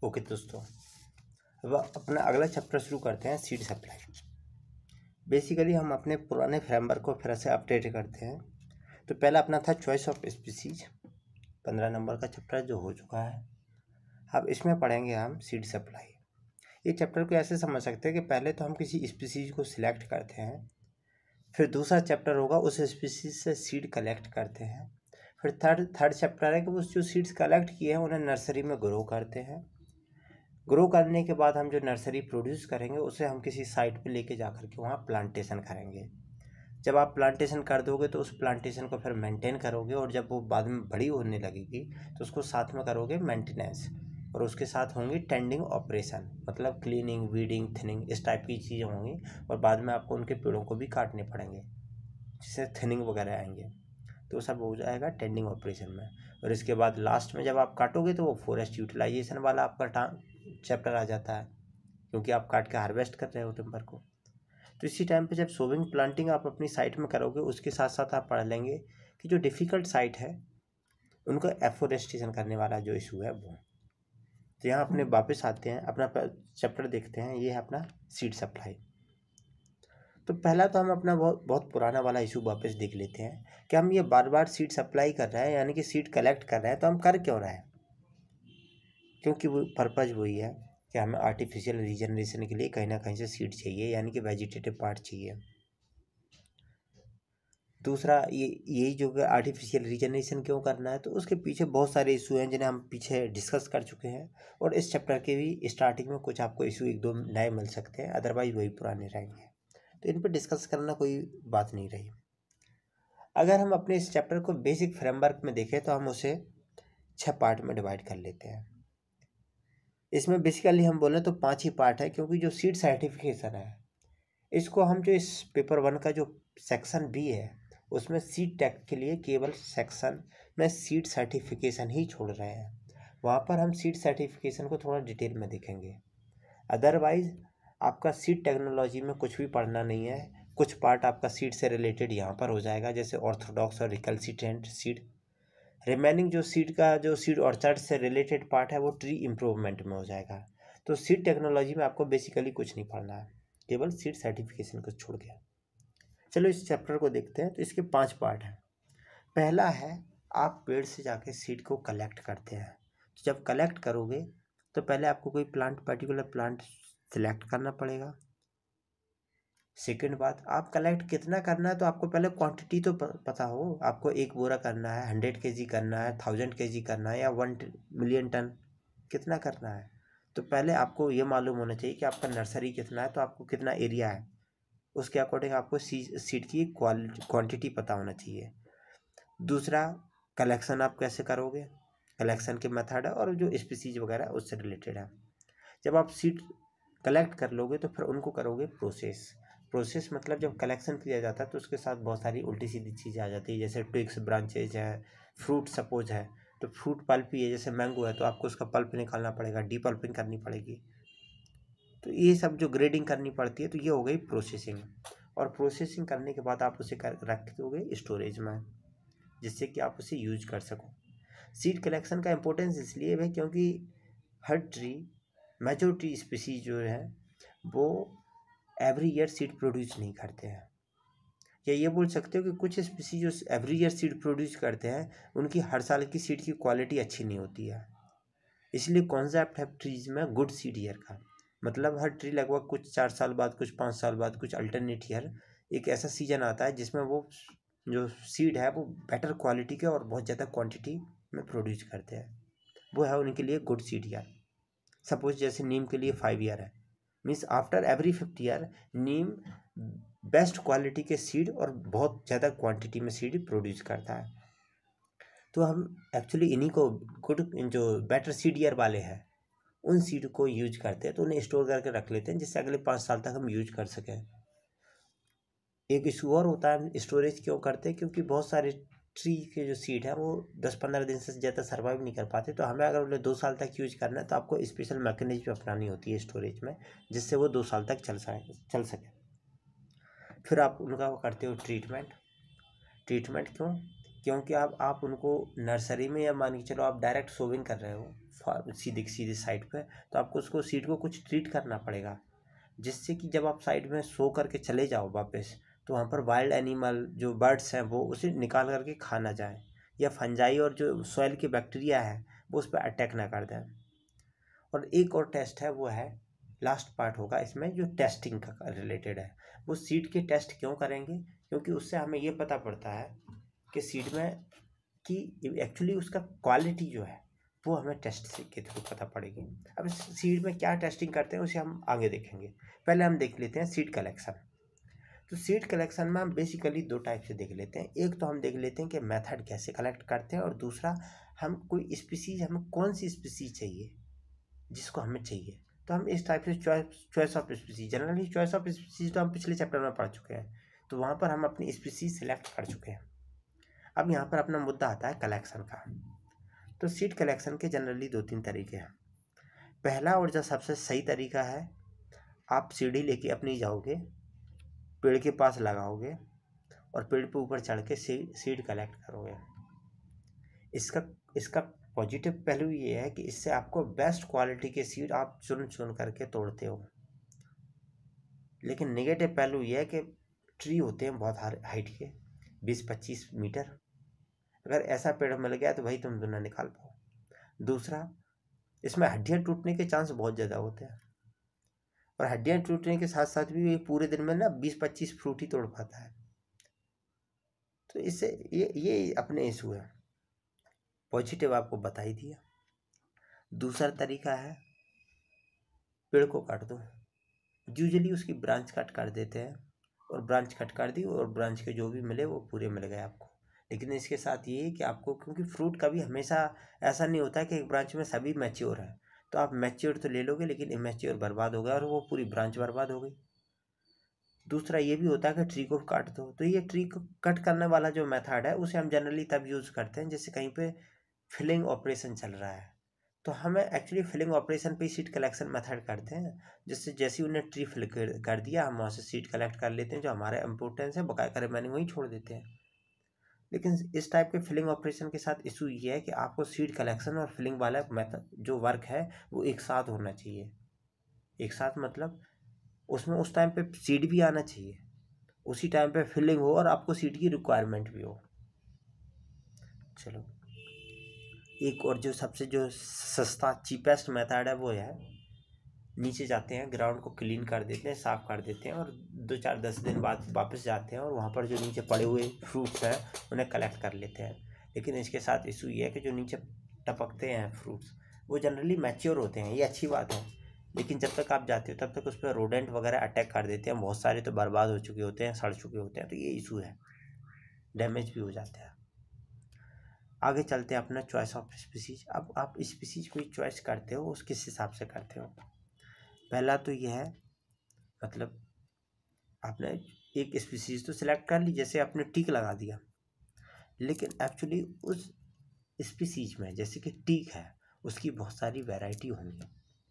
Okay दोस्तों, अब अपना अगला चैप्टर शुरू करते हैं सीड सप्लाई। बेसिकली हम अपने पुराने फ्रेमवर्क को फिर से अपडेट करते हैं। तो पहला अपना था चॉइस ऑफ स्पीसीज, 15 नंबर का चैप्टर जो हो चुका है। अब इसमें पढ़ेंगे हम सीड सप्लाई। ये चैप्टर को ऐसे समझ सकते हैं कि पहले तो हम किसी स्पीसीज को सिलेक्ट करते हैं, फिर दूसरा चैप्टर होगा उस स्पीसीज से सीड कलेक्ट करते हैं, फिर थर्ड चैप्टर है कि वो जो सीड्स कलेक्ट किए हैं उन्हें नर्सरी में ग्रो करते हैं। ग्रो करने के बाद हम जो नर्सरी प्रोड्यूस करेंगे उसे हम किसी साइट पे लेके जा कर के वहाँ प्लांटेशन करेंगे। जब आप प्लांटेशन कर दोगे तो उस प्लांटेशन को फिर मेंटेन करोगे, और जब वो बाद में बड़ी होने लगेगी तो उसको साथ में करोगे मेंटेनेंस, और उसके साथ होंगी टेंडिंग ऑपरेशन, मतलब क्लीनिंग, वीडिंग, थिनिंग, इस टाइप की चीज़ें होंगी। और बाद में आपको उनके पेड़ों को भी काटने पड़ेंगे जिससे थिनिंग वगैरह आएंगे, तो सब हो जाएगा टेंडिंग ऑपरेशन में। और इसके बाद लास्ट में जब आप काटोगे तो वो फॉरेस्ट यूटिलाइजेशन वाला आपका चैप्टर आ जाता है, क्योंकि आप काट के हार्वेस्ट कर रहे हो टिम्बर को। तो इसी टाइम पे जब सोविंग प्लांटिंग आप अपनी साइट में करोगे उसके साथ साथ आप पढ़ लेंगे कि जो डिफ़िकल्ट साइट है उनको एफोरेस्टेशन करने वाला जो इशू है वो। तो यहाँ अपने वापस आते हैं, अपना चैप्टर देखते हैं। ये है अपना सीड सप्लाई। तो पहला तो हम अपना बहुत बहुत पुराना वाला इशू वापस देख लेते हैं कि हम ये बार बार सीड सप्लाई कर रहे हैं, यानी कि सीड कलेक्ट कर रहे हैं, तो हम कर क्यों रहे हैं? क्योंकि वो पर्पज़ वही है कि हमें आर्टिफिशियल रीजनरेशन के लिए कहीं ना कहीं से सीड चाहिए, यानी कि वेजिटेटिव पार्ट चाहिए। दूसरा यही जो आर्टिफिशियल रीजनरेशन क्यों करना है, तो उसके पीछे बहुत सारे इशू हैं जिन्हें हम पीछे डिस्कस कर चुके हैं, और इस चैप्टर के भी स्टार्टिंग में कुछ आपको इशू एक दो नए मिल सकते हैं, अदरवाइज वही पुराने रहेंगे। तो इन पर डिस्कस करना कोई बात नहीं रही। अगर हम अपने इस चैप्टर को बेसिक फ्रेमवर्क में देखें तो हम उसे 6 पार्ट में डिवाइड कर लेते हैं। इसमें बेसिकली हम बोलें तो 5 ही पार्ट है, क्योंकि जो सीड सर्टिफिकेशन है इसको हम जो इस पेपर 1 का जो सेक्शन बी है उसमें सीड टैग के लिए केवल सेक्शन में सीड सर्टिफिकेशन ही छोड़ रहे हैं। वहाँ पर हम सीड सर्टिफिकेशन को थोड़ा डिटेल में देखेंगे। अदरवाइज आपका सीड टेक्नोलॉजी में कुछ भी पढ़ना नहीं है। कुछ पार्ट आपका सीड से रिलेटेड यहाँ पर हो जाएगा, जैसे ऑर्थोडॉक्स और रिकल्सिटेंट सीड। रिमेनिंग जो सीड ऑर्चर्ड से रिलेटेड पार्ट है वो ट्री इम्प्रूवमेंट में हो जाएगा। तो सीड टेक्नोलॉजी में आपको बेसिकली कुछ नहीं पढ़ना है, केवल सीड सर्टिफिकेशन को छोड़ के। चलो इस चैप्टर को देखते हैं। तो इसके 5 पार्ट हैं। पहला है, आप पेड़ से जाके सीड को कलेक्ट करते हैं। तो जब कलेक्ट करोगे तो पहले आपको कोई पर्टिकुलर प्लांट सिलेक्ट करना पड़ेगा। सेकेंड बात, आप कलेक्ट कितना करना है तो आपको पहले क्वांटिटी तो पता हो। आपको 1 बोरा करना है, 100 kg करना है, 1000 kg करना है, या 1 मिलियन टन कितना करना है। तो पहले आपको ये मालूम होना चाहिए कि आपका नर्सरी कितना है, तो आपको कितना एरिया है, उसके अकॉर्डिंग आपको सीड की क्वांटिटी पता होना चाहिए। दूसरा, कलेक्शन आप कैसे करोगे, कलेक्शन के मेथड है और जो स्पीसीज वगैरह उससे रिलेटेड है। जब आप सीड कलेक्ट कर लोगे तो फिर उनको करोगे प्रोसेस मतलब जब कलेक्शन किया जाता है तो उसके साथ बहुत सारी उल्टी सीधी चीज़ें आ जाती है, जैसे ट्विग्स, ब्रांचेज है, फ्रूट सपोज है तो फ्रूट पल्प ही है, जैसे मैंगो है तो आपको उसका पल्प निकालना पड़ेगा, डीपल्पिंग करनी पड़ेगी। तो ये सब जो ग्रेडिंग करनी पड़ती है, तो ये हो गई प्रोसेसिंग। और प्रोसेसिंग करने के बाद आप उसे रख दोगे स्टोरेज में, जिससे कि आप उसे यूज कर सको। सीड कलेक्शन का इम्पोर्टेंस इसलिए है क्योंकि हर ट्री, मेजॉरिटी स्पीसीज जो है वो एवरी ईयर सीड प्रोड्यूस नहीं करते हैं। या ये बोल सकते हो कि कुछ स्पीसीज जो एवरी ईयर सीड प्रोड्यूस करते हैं उनकी हर साल की सीड की क्वालिटी अच्छी नहीं होती है। इसलिए कॉन्सेप्ट है ट्रीज में गुड सीड ईयर का, मतलब हर ट्री लगभग कुछ 4 साल बाद, कुछ 5 साल बाद, कुछ अल्टरनेट ईयर एक ऐसा सीजन आता है जिसमें वो जो सीड है वो बेटर क्वालिटी के और बहुत ज़्यादा क्वांटिटी में प्रोड्यूस करते हैं। वो है उनके लिए गुड सीड ईयर। सपोज जैसे नीम के लिए 5 ईयर है, means after every 5th year neem best quality के सीड और बहुत ज़्यादा क्वांटिटी में सीड प्रोड्यूस करता है। तो हम एक्चुअली इन्हीं को गुड, जो बेटर सीड ईयर वाले हैं उन सीड को यूज करते हैं, तो उन्हें स्टोर करके रख लेते हैं जिससे अगले 5 साल तक हम यूज कर सकें। एक इशू और होता है, स्टोरेज क्यों करते हैं, क्योंकि बहुत सारे ट्री के जो सीड है वो 10-15 दिन से ज़्यादा सर्वाइव नहीं कर पाते। तो हमें अगर उन्हें 2 साल तक यूज करना है तो आपको स्पेशल मैकेनिज्म अपनानी होती है स्टोरेज में, जिससे वो 2 साल तक चल सके। फिर आप उनका करते हो ट्रीटमेंट क्यों, क्योंकि आप उनको नर्सरी में या मान के चलो आप डायरेक्ट सोविंग कर रहे हो सीधे सीधे साइड पे, तो आपको उसको सीड को कुछ ट्रीट करना पड़ेगा, जिससे कि जब आप साइड में सो करके चले जाओ वापस, तो वहाँ पर वाइल्ड एनिमल जो बर्ड्स हैं वो उसे निकाल करके खा ना जाए, या फंजाई और जो सॉइल के बैक्टीरिया है वो उस पर अटैक ना कर दें। और एक और टेस्ट है, वो है लास्ट पार्ट होगा इसमें जो टेस्टिंग का रिलेटेड है। वो सीड के टेस्ट क्यों करेंगे, क्योंकि उससे हमें ये पता पड़ता है कि सीड में कि एक्चुअली उसका क्वालिटी जो है वो हमें टेस्ट के थ्रू पता पड़ेगी। अब सीड में क्या टेस्टिंग करते हैं उसे हम आगे देखेंगे। पहले हम देख लेते हैं सीड कलेक्शन। तो सीड कलेक्शन में हम बेसिकली दो टाइप से देख लेते हैं। एक तो हम देख लेते हैं कि मेथड कैसे कलेक्ट करते हैं, और दूसरा हम कोई स्पीसीज, हमें कौन सी स्पीसीज चाहिए जिसको हमें चाहिए। तो हम इस टाइप से choice of species, generally choice of species तो हम पिछले चैप्टर में पढ़ चुके हैं, तो वहाँ पर हम अपनी स्पीसीज सेलेक्ट कर चुके हैं। अब यहाँ पर अपना मुद्दा आता है कलेक्शन का। तो सीड कलेक्शन के जनरली 2-3 तरीके हैं। पहला और जो सबसे सही तरीका है, आप सीढ़ी लेके अपनी जाओगे, पेड़ के पास लगाओगे और पेड़ पे ऊपर चढ़ के सीड कलेक्ट करोगे। इसका पॉजिटिव पहलू ये है कि इससे आपको बेस्ट क्वालिटी के सीड आप चुन चुन करके तोड़ते हो। लेकिन नेगेटिव पहलू ये है कि ट्री होते हैं बहुत हाइट के, 20-25 मीटर, अगर ऐसा पेड़ मिल गया तो भाई तुम ना निकाल पाओ। दूसरा, इसमें हड्डियाँ टूटने के चांस बहुत ज़्यादा होते हैं, और हड्डियाँ टूटने के साथ साथ भी ये पूरे दिन में ना 20-25 फ्रूट ही तोड़ पाता है। तो इससे ये अपने इशू है। पॉजिटिव आपको बता ही दिया। दूसरा तरीका है, पेड़ को काट दो। यूजुअली उसकी ब्रांच कट कर देते हैं, और ब्रांच कट कर दी और ब्रांच के जो भी मिले वो पूरे मिल गए आपको। लेकिन इसके साथ ये है कि आपको, क्योंकि फ्रूट कभी हमेशा ऐसा नहीं होता कि एक ब्रांच में सभी मैच्योर है, तो आप मैच्योर तो ले लोगे लेकिन इमैच्योर बर्बाद हो गया और वो पूरी ब्रांच बर्बाद हो गई। दूसरा ये भी होता है कि ट्री को काट दो। तो ये ट्री को कट करने वाला जो मेथड है उसे हम जनरली तब यूज़ करते हैं जैसे कहीं पे फिलिंग ऑपरेशन चल रहा है, तो हमें एक्चुअली फिलिंग ऑपरेशन पे सीड कलेक्शन मेथड करते हैं, जिससे जैसे उन्हें ट्री फिल कर दिया हम वहाँ से सीड कलेक्ट कर लेते हैं, जो हमारा इंपॉर्टेंस है बकाया करे मैंने वहीं छोड़ देते हैं। लेकिन इस टाइप के फिलिंग ऑपरेशन के साथ इशू ये है कि आपको सीड कलेक्शन और फिलिंग वाला मेथड जो वर्क है वो एक साथ होना चाहिए। एक साथ मतलब उसमें उस टाइम पे सीड भी आना चाहिए, उसी टाइम पे फिलिंग हो और आपको सीड की रिक्वायरमेंट भी हो। चलो, एक और जो सबसे जो सस्ता चीपेस्ट मेथड है वो है, नीचे जाते हैं, ग्राउंड को क्लीन कर देते हैं, साफ़ कर देते हैं, और 2-4-10 दिन बाद वापस जाते हैं और वहाँ पर जो नीचे पड़े हुए फ्रूट्स हैं उन्हें कलेक्ट कर लेते हैं। लेकिन इसके साथ इशू ये है कि जो नीचे टपकते हैं फ्रूट्स वो जनरली मैच्योर होते हैं, ये अच्छी बात है, लेकिन जब तक आप जाते हो तब तक उस पर रोडेंट वगैरह अटैक कर देते हैं, बहुत सारे तो बर्बाद हो चुके होते हैं, सड़ चुके होते हैं, तो ये इशू है, डैमेज भी हो जाते हैं। आगे चलते हैं अपना चॉइस ऑफ स्पीसीज। अब आप स्पीसीज कोई चॉइस करते हो उस किस हिसाब से करते हो। पहला तो ये है, मतलब आपने एक स्पीसीज तो सिलेक्ट कर ली, जैसे आपने टीक लगा दिया, लेकिन एक्चुअली उस स्पीसीज में जैसे कि टीक है उसकी बहुत सारी वैरायटी होंगी।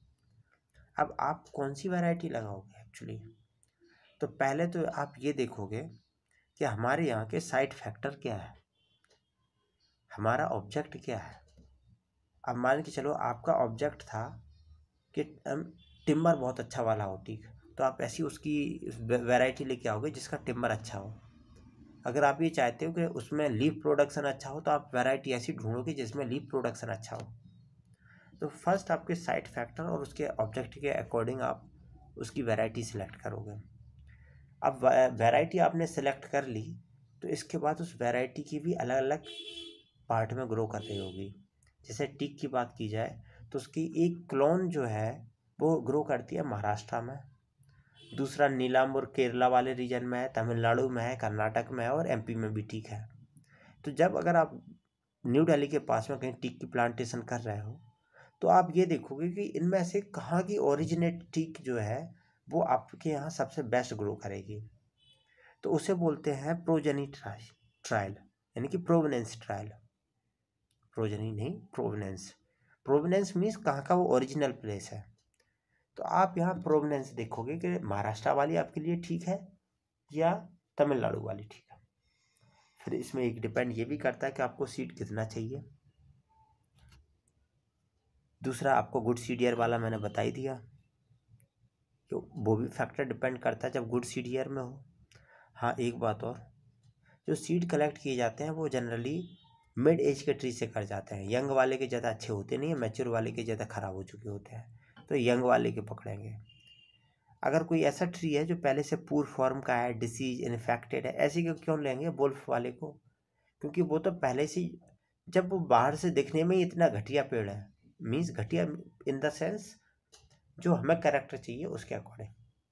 अब आप कौन सी वैरायटी लगाओगे एक्चुअली, तो पहले तो आप ये देखोगे कि हमारे यहाँ के साइड फैक्टर क्या है, हमारा ऑब्जेक्ट क्या है। अब मान के चलो आपका ऑब्जेक्ट था कि टिम्बर बहुत अच्छा वाला हो टीक, तो आप ऐसी उसकी वैरायटी लेके आओगे जिसका टिम्बर अच्छा हो। अगर आप ये चाहते हो कि उसमें लीफ प्रोडक्शन अच्छा हो तो आप वैरायटी ऐसी ढूंढोगे जिसमें लीफ प्रोडक्शन अच्छा हो। तो फर्स्ट आपके साइड फैक्टर और उसके ऑब्जेक्ट के अकॉर्डिंग आप उसकी वैरायटी सिलेक्ट करोगे। अब वैरायटी आपने सेलेक्ट कर ली तो इसके बाद उस वैरायटी की भी अलग अलग पार्ट में ग्रो कर रही होगी। जैसे टीक की बात की जाए तो उसकी एक क्लोन जो है वो ग्रो करती है महाराष्ट्र में, दूसरा नीलाम्बूर केरला वाले रीजन में है, तमिलनाडु में है, कर्नाटक में है और एमपी में भी टीक है। तो जब अगर आप न्यू दिल्ली के पास में कहीं टीक की प्लांटेशन कर रहे हो तो आप ये देखोगे कि इनमें से कहाँ की ओरिजिनेट टीक जो है वो आपके यहाँ सबसे बेस्ट ग्रो करेगी। तो उसे बोलते हैं प्रोजेनी ट्रायल, यानी कि प्रोवेनेंस ट्रायल। प्रोजेनी नहीं, प्रोवेनेंस। प्रोवेनेंस मीन्स कहाँ का वो ओरिजिनल प्लेस है। तो आप यहाँ प्रोवेनेंस देखोगे कि महाराष्ट्र वाली आपके लिए ठीक है या तमिलनाडु वाली ठीक है। फिर इसमें एक डिपेंड ये भी करता है कि आपको सीड कितना चाहिए। दूसरा आपको गुड सीड ईयर वाला मैंने बता ही दिया, तो वो भी फैक्टर डिपेंड करता है जब गुड सीड ईयर में हो। हाँ एक बात और, जो सीड कलेक्ट किए जाते हैं वो जनरली मिड एज के ट्री से कर जाते हैं। यंग वाले के ज़्यादा अच्छे होते नहीं है, मैच्योर वाले के ज़्यादा ख़राब हो चुके होते हैं, तो यंग वाले के पकड़ेंगे। अगर कोई ऐसा ट्री है जो पहले से पूर फॉर्म का है, डिसीज इन्फेक्टेड है, ऐसे को क्यों लेंगे वुल्फ वाले को? क्योंकि वो तो पहले से, जब वो बाहर से दिखने में ही इतना घटिया पेड़ है, मीन्स घटिया इन द सेंस जो हमें कैरेक्टर चाहिए उसके अकॉर्डिंग।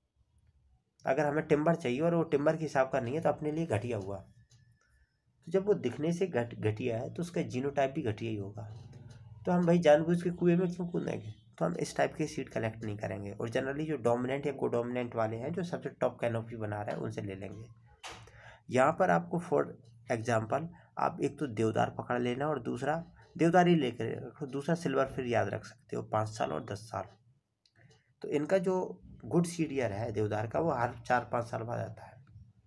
अगर हमें टिम्बर चाहिए और वो टिम्बर के हिसाब का नहीं है तो अपने लिए घटिया हुआ। तो जब वो दिखने से घटिया है तो उसका जीनोटाइप भी घटिया ही होगा। तो हम भाई जानबूझ के कुएं में क्यों कूदेंगे? तो हम इस टाइप के सीड कलेक्ट नहीं करेंगे, और जनरली जो डोमिनेंट या कोडोमिनेंट वाले हैं जो सबसे टॉप कैनोपी बना रहे हैं उनसे ले लेंगे। यहाँ पर आपको फॉर एग्जाम्पल आप एक तो देवदार पकड़ लेना और दूसरा देवदार ही लेकर रखो, दूसरा सिल्वर फिर याद रख सकते हो 5 साल और 10 साल। तो इनका जो गुड सीड ईयर है देवदार का वो हर 4-5 साल बाद आता है।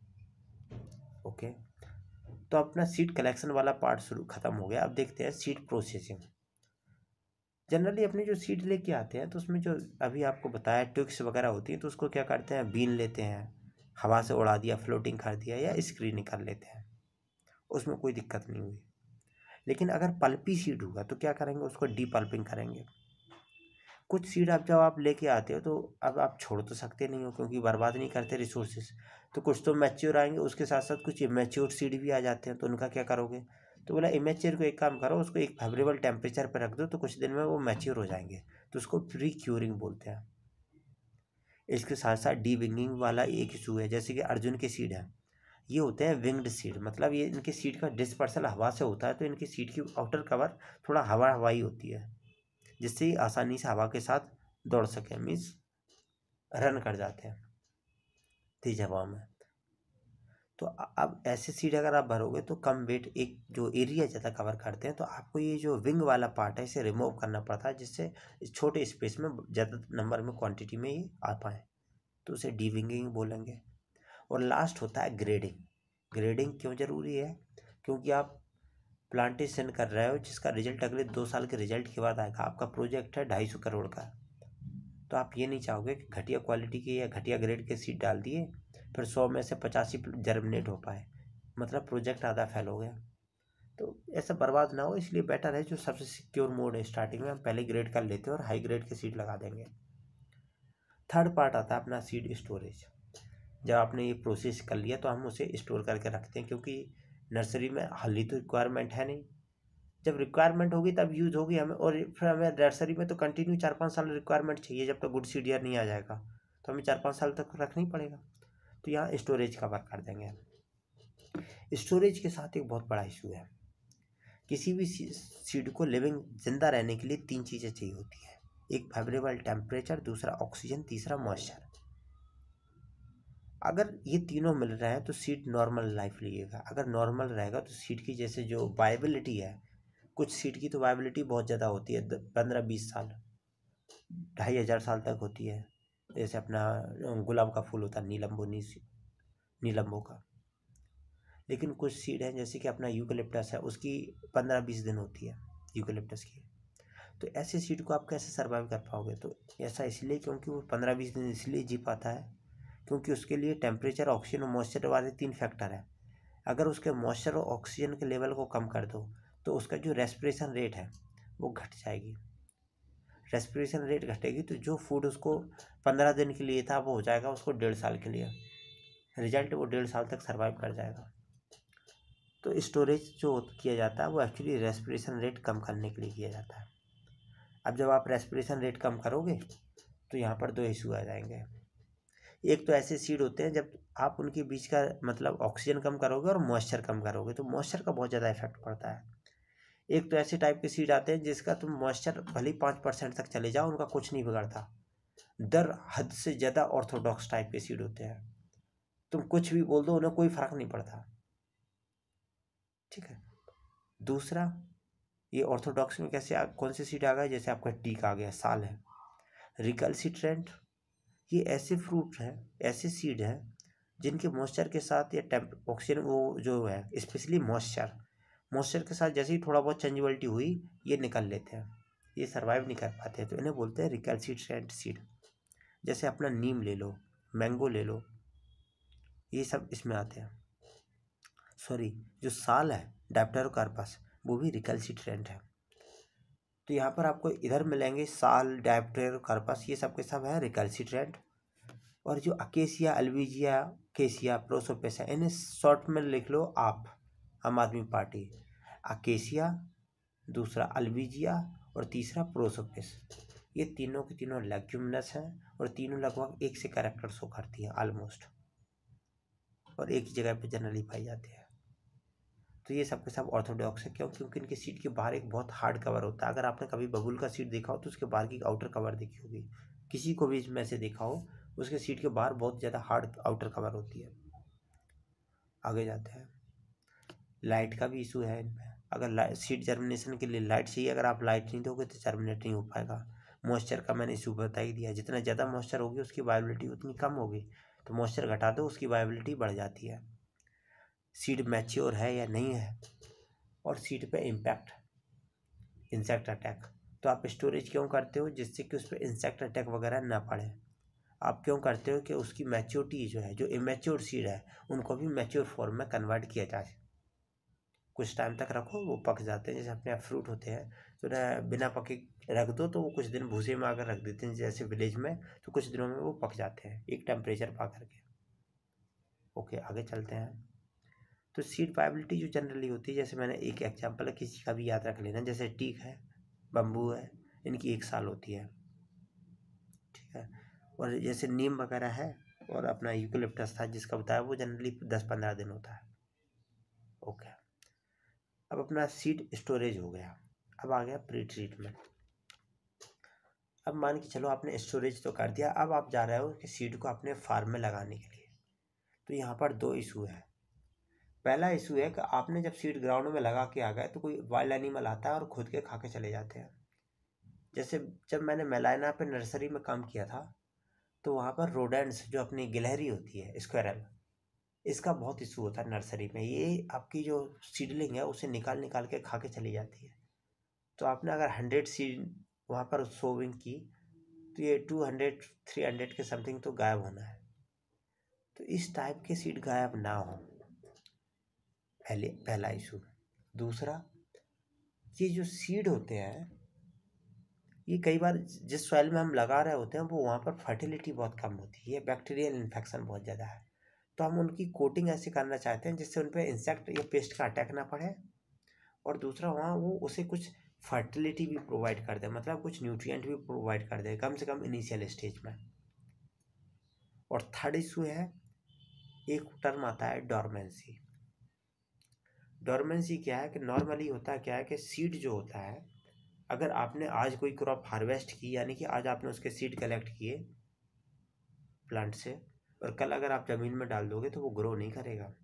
ओके, तो अपना सीड कलेक्शन वाला पार्ट शुरू खत्म हो गया। अब देखते हैं सीड प्रोसेसिंग। जनरली अपने जो सीड लेके आते हैं तो उसमें जो अभी आपको बताया ट्विक्स वगैरह होती हैं, तो उसको क्या करते हैं, बीन लेते हैं, हवा से उड़ा दिया, फ्लोटिंग कर दिया या स्क्रीनिंग कर लेते हैं, उसमें कोई दिक्कत नहीं हुई। लेकिन अगर पल्पी सीड हुआ तो क्या करेंगे, उसको डी पल्पिंग करेंगे। कुछ सीड आप जब आप लेके आते हो तो अब आप छोड़ तो सकते नहीं हो क्योंकि बर्बाद नहीं करते रिसोर्सेज, तो कुछ तो मैच्योर आएंगे, उसके साथ साथ कुछ इमेच्योर सीड भी आ जाते हैं, तो उनका क्या करोगे? तो बोला इमेच्योर को एक काम करो, उसको एक फेवरेबल टेम्परेचर पर रख दो तो कुछ दिन में वो मैच्योर हो जाएंगे, तो उसको प्री क्यूरिंग बोलते हैं। इसके साथ साथ डी विंगिंग वाला एक इशू है, जैसे कि अर्जुन के सीड है, ये होते हैं विंग्ड सीड, मतलब ये इनके सीड का डिस्पर्सल हवा से होता है, तो इनकी सीड की आउटर कवर थोड़ा हवाई होती है, जिससे ही आसानी से हवा के साथ दौड़ सके, मीन्स रन कर जाते हैं तेज हवा में। तो अब ऐसे सीड अगर आप भरोगे तो कम वेट एक जो एरिया ज़्यादा कवर करते हैं, तो आपको ये जो विंग वाला पार्ट है इसे रिमूव करना पड़ता है, जिससे इस छोटे स्पेस में ज़्यादा नंबर में क्वांटिटी में ही आ पाए, तो उसे डीविंगिंग बोलेंगे। और लास्ट होता है ग्रेडिंग। ग्रेडिंग क्यों ज़रूरी है? क्योंकि आप प्लांटेशन कर रहे हो जिसका रिजल्ट अगले 2 साल के रिजल्ट के बाद आएगा। आपका प्रोजेक्ट है 250 करोड़ का, तो आप ये नहीं चाहोगे कि घटिया क्वालिटी के या घटिया ग्रेड के सीड डाल दिए फिर 100 में से 85 जर्मिनेट हो पाए, मतलब प्रोजेक्ट आधा फेल हो गया। तो ऐसा बर्बाद ना हो, इसलिए बेटर है जो सबसे सिक्योर मोड है स्टार्टिंग में हम पहले ग्रेड कर लेते हैं और हाई ग्रेड के सीड लगा देंगे। थर्ड पार्ट आता है अपना सीड स्टोरेज। जब आपने ये प्रोसेस कर लिया तो हम उसे स्टोर करके रखते हैं, क्योंकि नर्सरी में हाल ही तो रिक्वायरमेंट है नहीं, जब रिक्वायरमेंट होगी तब यूज़ होगी हमें, और फिर हमें नर्सरी में तो कंटिन्यू 4-5 साल रिक्वायरमेंट चाहिए, जब तक गुड सीड ईयर नहीं आ जाएगा तो हमें 4-5 साल तक रखना ही पड़ेगा। तो यहाँ स्टोरेज कवर कर देंगे हम। स्टोरेज के साथ एक बहुत बड़ा इशू है, किसी भी सीड को लिविंग जिंदा रहने के लिए 3 चीज़ें चाहिए होती है, एक फेवरेबल टेम्परेचर, दूसरा ऑक्सीजन, तीसरा मॉइस्चर। अगर ये तीनों मिल रहे हैं तो सीड नॉर्मल लाइफ लिएगा। अगर नॉर्मल रहेगा तो सीड की जैसे जो वायबिलिटी है, कुछ सीड की तो वायबिलिटी बहुत ज़्यादा होती है, 15-20 साल, 2500 साल तक होती है। जैसे अपना गुलाब का फूल होता है नीलम्बो का। लेकिन कुछ सीड हैं जैसे कि अपना यूकलिप्टस है, उसकी 15-20 दिन होती है यूकलिप्टस की। तो ऐसे सीड को आप कैसे सर्वाइव कर पाओगे? तो ऐसा इसलिए क्योंकि वो 15-20 दिन इसलिए जी पाता है क्योंकि उसके लिए टेम्परेचर, ऑक्सीजन और मॉइस्चर वाले 3 फैक्टर हैं। अगर उसके मॉइस्चर और ऑक्सीजन के लेवल को कम कर दो तो उसका जो रेस्पिरेशन रेट है वो घट जाएगी। रेस्पिरेशन रेट घटेगी तो जो फूड उसको 15 दिन के लिए था वो हो जाएगा उसको 1.5 साल के लिए, रिजल्ट वो 1.5 साल तक सर्वाइव कर जाएगा। तो स्टोरेज जो किया जाता है वो एक्चुअली रेस्पिरेशन रेट कम करने के लिए किया जाता है। अब जब आप रेस्पिरेशन रेट कम करोगे तो यहाँ पर 2 इशू आ जाएंगे। एक तो ऐसे सीड होते हैं जब आप उनके बीच का मतलब ऑक्सीजन कम करोगे और मॉइस्चर कम करोगे तो मॉइस्चर का बहुत ज़्यादा इफेक्ट पड़ता है। एक तो ऐसे टाइप के सीड आते हैं जिसका तुम मॉइस्चर भले ही 5% तक चले जाओ उनका कुछ नहीं बिगड़ता, दर हद से ज़्यादा ऑर्थोडॉक्स टाइप के सीड होते हैं, तुम कुछ भी बोल दो उन्हें कोई फ़र्क नहीं पड़ता। ठीक है। दूसरा, ये ऑर्थोडॉक्स में कैसे कौन से सीड आ गए, जैसे आपका टीक आ गया, साल है, रिकल्सिट्रेंट, ये ऐसे फ्रूट हैं, ऐसे सीड हैं जिनके मॉइस्चर के साथ या ऑक्सीजन वो जो है स्पेशली मॉइस्चर के साथ जैसे ही थोड़ा बहुत चेंजेबिलिटी हुई ये निकल लेते हैं, ये सर्वाइव नहीं कर पाते, तो इन्हें बोलते हैं रिकैल्सिट्रेंट सीड। जैसे अपना नीम ले लो, मैंगो ले लो, ये सब इसमें आते हैं। सॉरी, जो साल है डायप्टेरोकार्पस वो भी रिकैल्सिट्रेंट है। तो यहाँ पर आपको इधर मिलेंगे साल, डायप्टेरोकार्पस, ये सब के सब है रिकैल्सिट्रेंट। और जो अकेसिया, अल्बिजिया, केसिया, प्रोसोपेस है, इन्हें शॉर्ट में लिख लो आप, आम आदमी पार्टी। अकेसिया, दूसरा अल्बिजिया और तीसरा प्रोसोपेस, ये तीनों के तीनों लेग्यूमिनस हैं और तीनों लगभग एक से कैरेक्टर शो करती है ऑलमोस्ट, और एक ही जगह पे जनरली पाई जाती है। तो ये सब के सब ऑर्थोडॉक्स है। क्यों? क्योंकि इनके सीट के बाहर एक बहुत हार्ड कवर होता है। अगर आपने कभी बबूल का सीट देखा हो तो उसके बाहर की आउटर कवर देखी होगी, किसी को भी इसमें से देखा हो, उसके सीट के बाहर बहुत ज़्यादा हार्ड आउटर कवर होती है। आगे जाते हैं, लाइट का भी इशू है इनमें। अगर सीड जर्मिनेशन के लिए लाइट चाहिए, अगर आप लाइट नहीं दोगे तो जर्मिनेट नहीं हो पाएगा। मॉइस्चर का मैंने इशू बता ही दिया, जितना ज़्यादा मॉइस्चर होगी उसकी वायबिलिटी उतनी कम होगी, तो मॉइस्चर घटा दो उसकी वायबिलिटी बढ़ जाती है। सीड मैच्योर है या नहीं है, और सीड पे इम्पैक्ट, इंसेक्ट अटैक। तो आप स्टोरेज क्यों करते हो? जिससे कि उस पर इंसेक्ट अटैक वगैरह ना पड़े। आप क्यों करते हो? कि उसकी मैच्योरिटी जो है, जो इमेच्योर सीड है उनको भी मैच्योर फॉर्म में कन्वर्ट किया जाए। कुछ टाइम तक रखो, वो पक जाते हैं, जैसे अपने आप फ्रूट होते हैं, तो ना बिना पके रख दो तो वो कुछ दिन भूसे में आकर रख देते हैं जैसे विलेज में, तो कुछ दिनों में वो पक जाते हैं एक टेम्परेचर पा करके। ओके, आगे चलते हैं। तो सीड वायबिलिटी जो जनरली होती है, जैसे मैंने एक एग्जांपल है, किसी का भी याद रख लेना, जैसे टीक है, बम्बू है, इनकी 1 साल होती है, ठीक है। और जैसे नीम वगैरह है, और अपना यूकेलिप्टस था जिसका बताया, वो जनरली 10-15 दिन होता है। ओके, अब अपना सीड स्टोरेज हो गया, अब आ गया प्री ट्रीटमेंट। अब मान के चलो आपने स्टोरेज तो कर दिया, अब आप जा रहे हो कि सीड को अपने फार्म में लगाने के लिए। तो यहाँ पर 2 इशू है। पहला इशू है कि आपने जब सीड ग्राउंड में लगा के आ गए तो कोई वाइल्ड एनिमल आता है और खुद के खा के चले जाते हैं। जैसे जब मैंने मेलाइना पे नर्सरी में काम किया था, तो वहाँ पर रोडेंट्स, जो अपनी गिलहरी होती है, स्क्वेरल, इसका बहुत इशू होता है नर्सरी में। ये आपकी जो सीडलिंग है उसे निकाल निकाल के खा के चली जाती है। तो आपने अगर 100 सीड वहाँ पर सोविंग की, तो ये 200-300 के समथिंग तो गायब होना है। तो इस टाइप के सीड गायब ना हो, पहला इशू। दूसरा, ये जो सीड होते हैं, ये कई बार जिस सॉइल में हम लगा रहे होते हैं वो वहाँ पर फर्टिलिटी बहुत कम होती है, बैक्टीरियल इन्फेक्शन बहुत ज़्यादा है। तो हम उनकी कोटिंग ऐसे करना चाहते हैं जिससे उन पर इंसेक्ट या पेस्ट का अटैक ना पड़े, और दूसरा वहाँ वो उसे कुछ फर्टिलिटी भी प्रोवाइड कर दे, मतलब कुछ न्यूट्रिएंट भी प्रोवाइड कर दे, कम से कम इनिशियल स्टेज में। और थर्ड इशू है, एक टर्म आता है डोरमेंसी। डोरमेंसी क्या है कि नॉर्मली होता क्या है कि सीड जो होता है, अगर आपने आज कोई क्रॉप हार्वेस्ट की, यानी कि आज आपने उसके सीड कलेक्ट किए प्लांट से, और कल अगर आप ज़मीन में डाल दोगे तो वो ग्रो नहीं करेगा।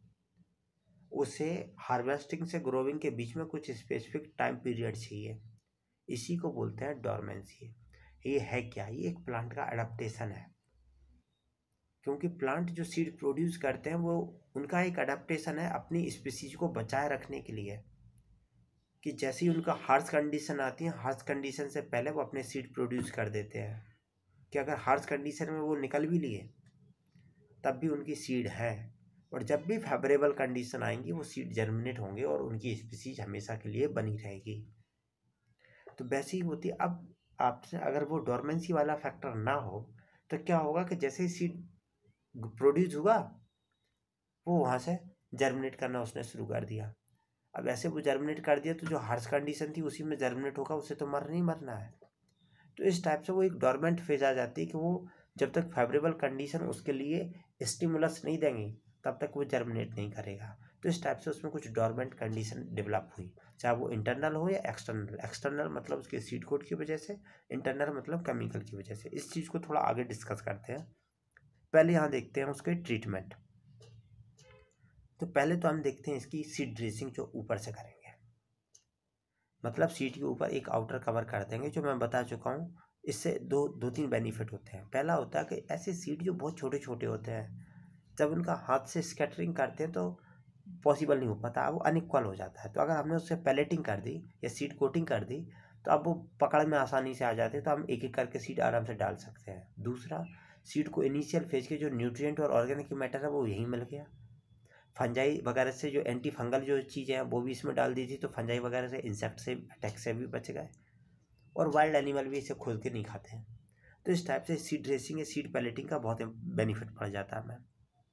उसे हार्वेस्टिंग से ग्रोविंग के बीच में कुछ स्पेसिफिक टाइम पीरियड चाहिए, इसी को बोलते हैं डोरमेंसी। ये है क्या? ये एक प्लांट का एडाप्टेशन है, क्योंकि प्लांट जो सीड प्रोड्यूस करते हैं वो उनका एक अडेप्टेशन है अपनी स्पीसीज को बचाए रखने के लिए, कि जैसे ही उनका हार्श कंडीशन आती है, हार्श कंडीशन से पहले वो अपने सीड प्रोड्यूस कर देते हैं, कि अगर हार्श कंडीशन में वो निकल भी लिए तब भी उनकी सीड है, और जब भी फेवरेबल कंडीशन आएंगी वो सीड जर्मिनेट होंगे और उनकी स्पीसीज हमेशा के लिए बनी रहेगी। तो वैसे ही होती है। अब आपसे अगर वो डोरमेंसी वाला फैक्टर ना हो तो क्या होगा कि जैसे ही सीड प्रोड्यूस हुआ वो वहाँ से जर्मिनेट करना उसने शुरू कर दिया। अब ऐसे वो जर्मिनेट कर दिया तो जो हार्श कंडीशन थी उसी में जर्मिनेट होगा, उसे तो मरना है। तो इस टाइप से वो एक डोरमेंट फेज आ जाती है कि वो जब तक फेवरेबल कंडीशन उसके लिए स्टिमुलस नहीं देंगी तब तक वो जर्मिनेट नहीं करेगा। तो इस टाइप से उसमें कुछ डोरमेंट कंडीशन डेवलप हुई, चाहे वो इंटरनल हो या एक्सटर्नल। एक्सटर्नल मतलब उसके सीड कोड की वजह से, इंटरनल मतलब केमिकल की वजह से। इस चीज़ को थोड़ा आगे डिस्कस करते हैं। पहले यहाँ देखते हैं उसके ट्रीटमेंट। तो पहले तो हम देखते हैं इसकी सीड ड्रेसिंग जो ऊपर से करेंगे, मतलब सीड के ऊपर एक आउटर कवर कर देंगे, जो मैं बता चुका हूँ। इससे दो तीन बेनिफिट होते हैं। पहला होता है कि ऐसे सीड जो बहुत छोटे छोटे होते हैं, जब उनका हाथ से स्कैटरिंग करते हैं तो पॉसिबल नहीं हो पाता, वो अनइक्वल हो जाता है। तो अगर हमने उससे पैलेटिंग कर दी या सीड कोटिंग कर दी तो अब वो पकड़ में आसानी से आ जाते हैं, तो हम एक एक करके सीड आराम से डाल सकते हैं। दूसरा, सीड को इनिशियल फेज के जो न्यूट्रिएंट और ऑर्गेनिक मैटर है वो यहीं मिल गया। फंजाई वगैरह से जो एंटी फंगल जो चीज़ें हैं वो भी इसमें डाल दी थी, तो फंजाई वगैरह से, इंसेक्ट से, अटैक से भी बच गए। और वाइल्ड एनिमल भी इसे खोल के नहीं खाते हैं। तो इस टाइप से सीड ड्रेसिंग या सीड पैलेटिंग का बहुत बेनिफिट पड़ जाता है हमें।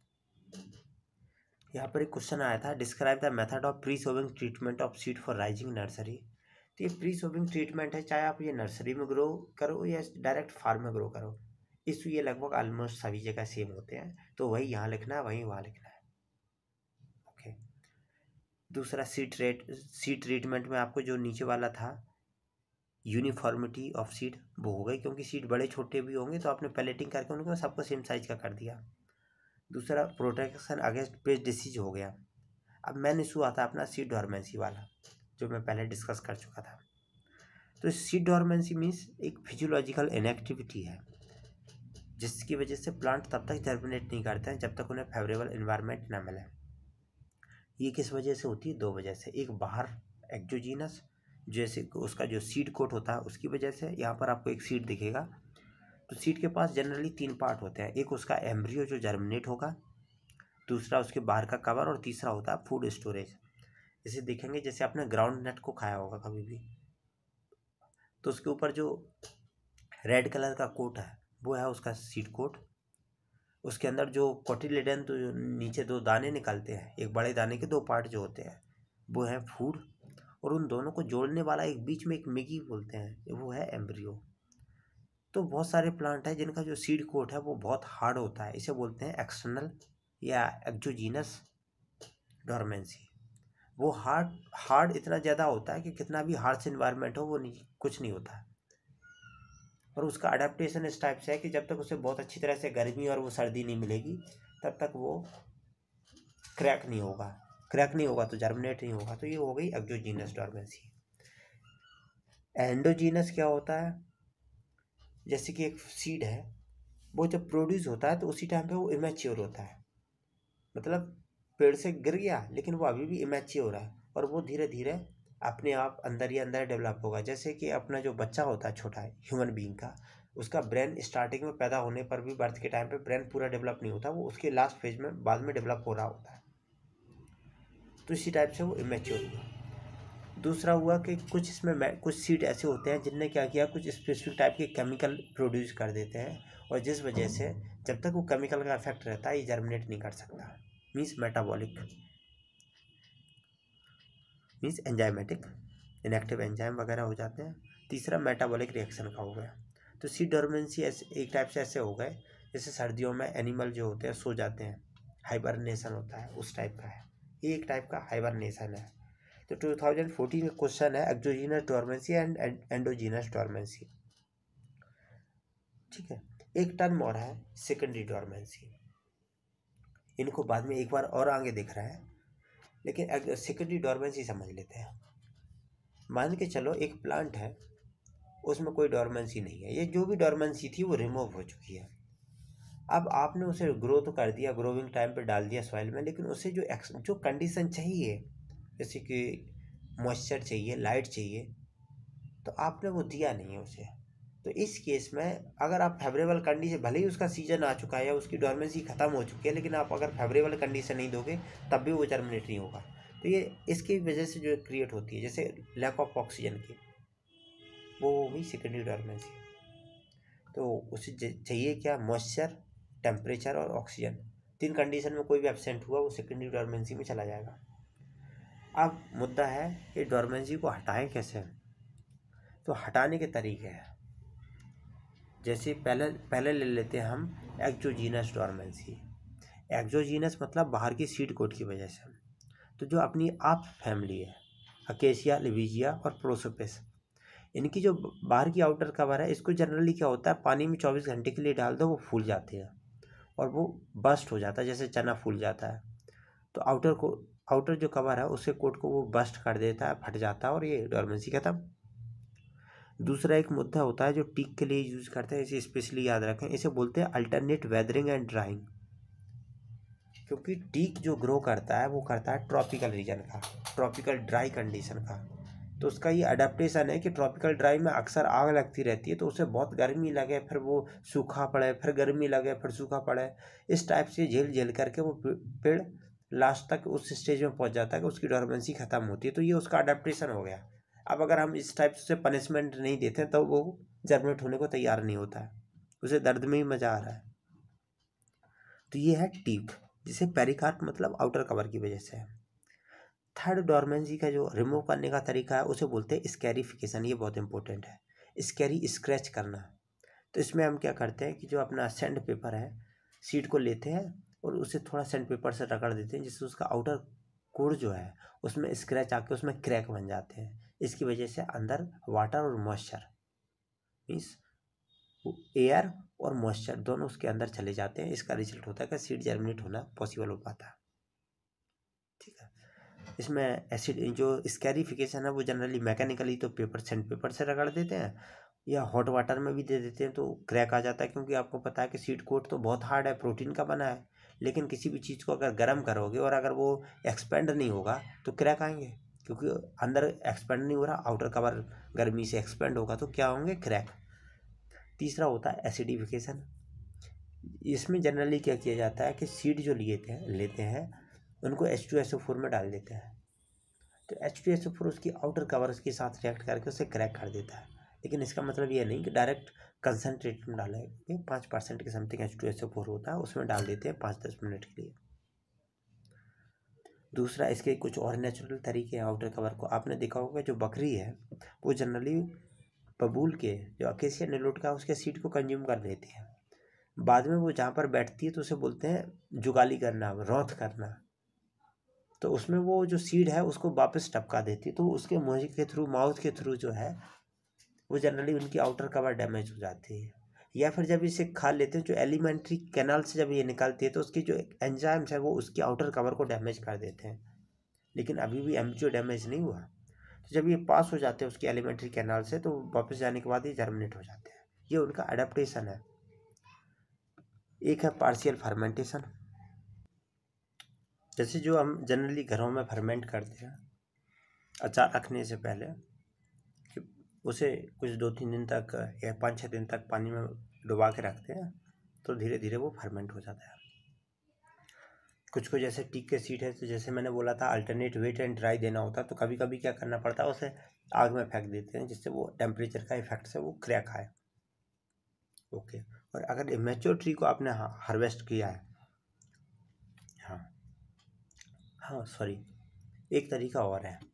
यहाँ पर एक क्वेश्चन आया था, describe the method of pre sowing treatment of seed for raising nursery. तो ये प्री सोविंग ट्रीटमेंट है, चाहे आप ये नर्सरी में ग्रो करो या डायरेक्ट फार्म में ग्रो करो, इस ये लगभग ऑलमोस्ट सभी जगह सेम होते हैं। तो वही यहाँ लिखना है, वही वहाँ लिखना है। ओके। दूसरा सीड ट्रीटमेंट में आपको जो नीचे वाला था यूनिफॉर्मिटी ऑफ सीड, वो हो गई, क्योंकि सीड बड़े छोटे भी होंगे तो आपने पैलेटिंग करके उनको सबको सेम साइज का कर दिया। दूसरा, प्रोटेक्शन अगेंस्ट पेस्ट डिसीज हो गया। अब मेन इशू आता है अपना सीड डॉर्मेंसी वाला, जो मैं पहले डिस्कस कर चुका था। तो सीड डॉर्मेंसी मीन्स एक फिजियोलॉजिकल इनएक्टिविटी है जिसकी वजह से प्लांट तब तक जर्मिनेट नहीं करते हैं जब तक उन्हें फेवरेबल इन्वायरमेंट ना मिले। ये किस वजह से होती है? दो वजह से। एक, बाहर एक्जोजीनस, जैसे उसका जो सीड कोट होता है उसकी वजह से। यहाँ पर आपको एक सीड दिखेगा, तो सीड के पास जनरली 3 पार्ट होते हैं। एक उसका एम्ब्रियो जो जर्मिनेट होगा, दूसरा उसके बाहर का कवर, और तीसरा होता है फूड स्टोरेज। इसे देखेंगे जैसे आपने ग्राउंड नट को खाया होगा कभी भी, तो उसके ऊपर जो रेड कलर का कोट है वो है उसका सीड कोट। उसके अंदर जो कोटिलेडन, तो जो नीचे 2 दाने निकलते हैं, एक बड़े दाने के 2 पार्ट जो होते हैं वो है फूड, और उन दोनों को जोड़ने वाला एक बीच में एक मिगी बोलते हैं, वो है एम्ब्रियो। तो बहुत सारे प्लांट हैं जिनका जो सीड कोट है वो बहुत हार्ड होता है, इसे बोलते हैं एक्सटर्नल या एक्जोजीनस डॉर्मेंसी। वो हार्ड इतना ज़्यादा होता है कि कितना भी हार्श इन्वायरमेंट हो वो नहीं, कुछ नहीं होता। और उसका अडेप्टेशन इस टाइप से है कि जब तक उसे बहुत अच्छी तरह से गर्मी और वो सर्दी नहीं मिलेगी तब तक वो क्रैक नहीं होगा तो जर्मिनेट नहीं होगा। तो ये हो गई एक्जोजीनस डॉर्मेंसी। एंडोजीनस क्या होता है? जैसे कि एक सीड है, वो जब प्रोड्यूस होता है तो उसी टाइम पे वो इमेच्योर होता है, मतलब पेड़ से गिर गया लेकिन वो अभी भी इमेच्योर है, और वो धीरे धीरे अपने आप अंदर ही अंदर डेवलप होगा। जैसे कि अपना जो बच्चा होता है छोटा ह्यूमन बीइंग का, उसका ब्रेन स्टार्टिंग में पैदा होने पर भी, बर्थ के टाइम पे ब्रेन पूरा डेवलप नहीं होता, वो उसके लास्ट फेज में बाद में डेवलप हो रहा होता है। तो इसी टाइप से वो इमेच्योर हुआ। दूसरा हुआ कि कुछ इसमें कुछ सीड ऐसे होते हैं जिनने क्या किया, कुछ स्पेसिफिक टाइप के केमिकल प्रोड्यूस कर देते हैं, और जिस वजह से जब तक वो केमिकल का इफेक्ट रहता है ये जर्मिनेट नहीं कर सकता। Means metabolic, means enzymatic, inactive enzyme वगैरह हो जाते हैं। तीसरा, मेटाबॉलिक रिएक्शन का हो गया। तो सीड डॉर्मेंसी एक टाइप से ऐसे हो गए जैसे सर्दियों में एनिमल जो होते हैं सो जाते हैं, हाइबरनेशन होता है, उस टाइप का है ये, एक टाइप का हाइबरनेशन है। तो 2014 में क्वेश्चन है exogenous dormancy and endogenous dormancy. ठीक है। एक टर्म और है सेकेंडरी डॉर्मेंसी, इनको बाद में एक बार और आगे दिख रहा है, लेकिन सेकेंडरी डॉर्मेंसी समझ लेते हैं। मान के चलो एक प्लांट है, उसमें कोई डॉर्मेंसी नहीं है, ये जो भी डॉर्मेंसी थी वो रिमूव हो चुकी है। अब आपने उसे ग्रो तो कर दिया, ग्रोविंग टाइम पे डाल दिया सॉइल में, लेकिन उसे जो कंडीशन चाहिए, जैसे कि मॉइस्चर चाहिए, लाइट चाहिए, तो आपने वो दिया नहीं है उसे। तो इस केस में अगर आप फेवरेबल कंडीशन, भले ही उसका सीजन आ चुका है या उसकी डॉर्मेंसी ख़त्म हो चुकी है, लेकिन आप अगर फेवरेबल कंडीशन नहीं दोगे तब भी वो जर्मिनेट नहीं होगा। तो ये इसकी वजह से जो क्रिएट होती है, जैसे लैक ऑफ ऑक्सीजन की, वो हो गई सेकेंडरी डॉर्मेंसी। तो उसे चाहिए क्या? मॉइस्चर, टेम्परेचर और ऑक्सीजन। 3 कंडीशन में कोई भी एब्सेंट हुआ वो सेकेंडरी डॉर्मेंसी में चला जाएगा। अब मुद्दा है ये डॉर्मेंसी को हटाएं कैसे? तो हटाने के तरीके हैं, जैसे पहले ले लेते हैं हम एक्जोजीनस डॉर्मेंसी। एक्जोजीनस मतलब बाहर की सीड कोट की वजह से। तो जो अपनी आप फैमिली है, अकेसिया, लिविजिया और प्रोसोपिस, इनकी जो बाहर की आउटर कवर है, इसको जनरली क्या होता है, पानी में 24 घंटे के लिए डाल दो, वो फूल जाते हैं और वो बस्ट हो जाता है, जैसे चना फूल जाता है। तो आउटर जो कवर है उसके कोट को वो बस्ट कर देता है, फट जाता है, और ये डॉर्मेंसी खत्म। दूसरा एक मुद्दा होता है जो टीक के लिए यूज़ करते हैं, इसे स्पेशली याद रखें, इसे बोलते हैं अल्टरनेट वेदरिंग एंड ड्राइंग। क्योंकि टीक जो ग्रो करता है वो करता है ट्रॉपिकल रीजन का, ट्रॉपिकल ड्राई कंडीशन का। तो उसका ये अडेप्टेशन है कि ट्रॉपिकल ड्राई में अक्सर आग लगती रहती है, तो उसे बहुत गर्मी लगे, फिर वो सूखा पड़े, फिर गर्मी लगे, फिर सूखा पड़े, इस टाइप से झेल झेल करके वो पेड़ लास्ट तक उस स्टेज में पहुंच जाता है कि उसकी डोरमेंसी खत्म होती है। तो ये उसका अडेप्टेशन हो गया। अब अगर हम इस टाइप से पनिशमेंट नहीं देते तो वो जर्मिनेट होने को तैयार नहीं होता है, उसे दर्द में ही मजा आ रहा है। तो ये है टीक, जिसे पेरिकार्प मतलब आउटर कवर की वजह से है। थर्ड डोरमेंसी का जो रिमूव करने का तरीका है उसे बोलते हैं स्कैरिफिकेशन। ये बहुत इंपॉर्टेंट है, स्कैरी स्क्रैच करना। तो इसमें हम क्या करते हैं कि जो अपना सैंड पेपर है, सीड को लेते हैं और उसे थोड़ा सैंड पेपर से रगड़ देते हैं, जिससे उसका आउटर कोर जो है उसमें स्क्रैच आके उसमें क्रैक बन जाते हैं। इसकी वजह से अंदर वाटर और मॉइस्चर मीन्स एयर और मॉइस्चर दोनों उसके अंदर चले जाते हैं। इसका रिजल्ट होता है कि सीड जर्मिनेट होना पॉसिबल हो पाता है। ठीक है। इसमें एसिड जो स्कैरिफिकेशन है वो जनरली मैकेनिकली तो पेपर सैंड पेपर से रगड़ देते हैं या हॉट वाटर में भी दे देते हैं, तो क्रैक आ जाता है। क्योंकि आपको पता है कि सीड कोट तो बहुत हार्ड है, प्रोटीन का बना है, लेकिन किसी भी चीज़ को अगर गर्म करोगे और अगर वो एक्सपेंड नहीं होगा तो क्रैक आएंगे, क्योंकि अंदर एक्सपेंड नहीं हो रहा, आउटर कवर गर्मी से एक्सपेंड होगा तो क्या होंगे, क्रैक। तीसरा होता है एसिडिफिकेशन। इसमें जनरली क्या किया जाता है कि सीड जो लेते हैं उनको H2SO4 में डाल देते हैं। तो H2SO4 उसकी आउटर कवर के साथ रिएक्ट करके उसे क्रैक कर देता है। लेकिन इसका मतलब ये नहीं कि डायरेक्ट कंसनट्रेट में डालेंगे। 5% के समथिंग H2SO4 होता है, उसमें डाल देते हैं 5-10 मिनट के लिए। दूसरा, इसके कुछ और नेचुरल तरीके हैं आउटर कवर को। आपने देखा होगा जो बकरी है वो जनरली बबूल के जो अकेसिया निलोटिका उसके सीड को कंज्यूम कर लेती है। बाद में वो जहाँ पर बैठती है तो उसे बोलते हैं जुगाली करना, रौंथ करना। तो उसमें वो जो सीड है उसको वापस टपका देती है, तो उसके मुंह के थ्रू, माउथ के थ्रू जो है वो जनरली उनकी आउटर कवर डैमेज हो जाती है। या फिर जब इसे खा लेते हैं, जो एलिमेंट्री कैनाल से जब ये निकलती है तो उसकी जो एंजाइम्स है वो उसकी आउटर कवर को डैमेज कर देते हैं। लेकिन अभी भी एमजीओ डैमेज नहीं हुआ। तो जब ये पास हो जाते हैं उसकी एलिमेंट्री कैनाल से तो वापस जाने के बाद ये जर्मिनेट हो जाते हैं। ये उनका अडेप्टेशन है। एक है पार्शियल फर्मेंटेशन। जैसे जो हम जनरली घरों में फर्मेंट करते हैं अचार रखने से पहले, कि उसे कुछ 2-3 दिन तक या 5-6 दिन तक पानी में डुबा के रखते हैं, तो धीरे धीरे वो फर्मेंट हो जाता है। कुछ को जैसे टीक के सीड है, तो जैसे मैंने बोला था अल्टरनेट वेट एंड ड्राई देना होता है, तो कभी कभी क्या करना पड़ता है, उसे आग में फेंक देते हैं, जिससे वो टेम्परेचर का इफेक्ट से वो क्रैक आए। ओके। और अगर इमेच्योर ट्री को आपने हार्वेस्ट किया है, हाँ सॉरी, एक तरीका और है।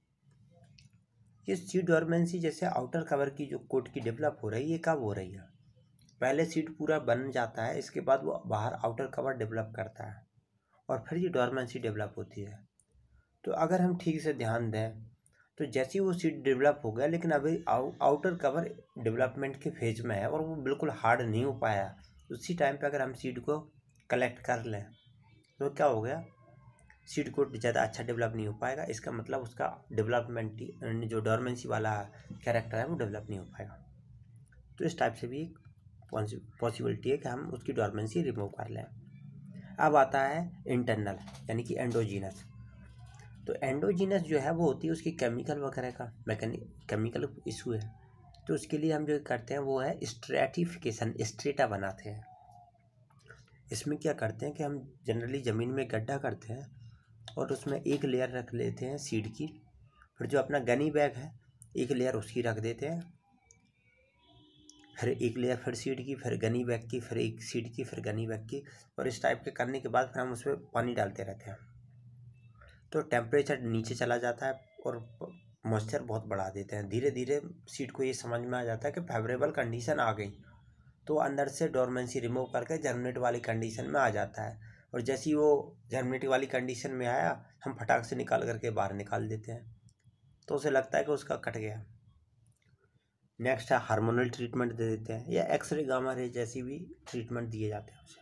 ये सीड डोरमेंसी जैसे आउटर कवर की जो कोट की डेवलप हो रही है, ये कब हो रही है? पहले सीड पूरा बन जाता है, इसके बाद वो बाहर आउटर कवर डेवलप करता है और फिर ये डोरमेंसी डेवलप होती है। तो अगर हम ठीक से ध्यान दें तो जैसे ही वो सीड डेवलप हो गया, लेकिन अभी आउटर कवर डेवलपमेंट के फेज में है और वो बिल्कुल हार्ड नहीं हो पाया, उसी टाइम पे अगर हम सीड को कलेक्ट कर लें तो क्या हो गया, सीड को ज़्यादा अच्छा डेवलप नहीं हो पाएगा। इसका मतलब उसका डेवलपमेंट जो डोरमेंसी वाला कैरेक्टर है वो डेवलप नहीं हो पाएगा। तो इस टाइप से भी एक पॉसिबिलिटी है कि हम उसकी डोरमेंसी रिमूव कर लें। अब आता है इंटरनल यानी कि एंडोजीनस। तो एंडोजीनस जो है वो होती है उसकी केमिकल वगैरह का केमिकल इशू है। तो उसके लिए हम जो करते हैं वो है स्ट्रैटिफिकेशन, स्ट्रेटा बनाते हैं। इसमें क्या करते हैं कि हम जनरली ज़मीन में गड्ढा करते हैं और उसमें एक लेयर रख लेते हैं सीड की, फिर जो अपना गनी बैग है एक लेयर उसकी रख देते हैं, फिर एक लेयर फिर सीड की, फिर गनी बैग की, फिर एक सीड की, फिर गनी बैग की। और इस टाइप के करने के बाद फिर हम उसमें पानी डालते रहते हैं, तो टेम्परेचर नीचे चला जाता है और मॉइस्चर बहुत बढ़ा देते हैं। धीरे धीरे सीड को ये समझ में आ जाता है कि फेवरेबल कंडीशन आ गई, तो अंदर से डोरमेंसी रिमूव करके जर्मिनेट वाली कंडीशन में आ जाता है। और जैसे ही वो जर्मिनेट वाली कंडीशन में आया, हम फटाक से निकाल करके बाहर निकाल देते हैं, तो उसे लगता है कि उसका कट गया। नेक्स्ट है हार्मोनल ट्रीटमेंट दे देते हैं या एक्सरे गामा रे जैसी भी ट्रीटमेंट दिए जाते हैं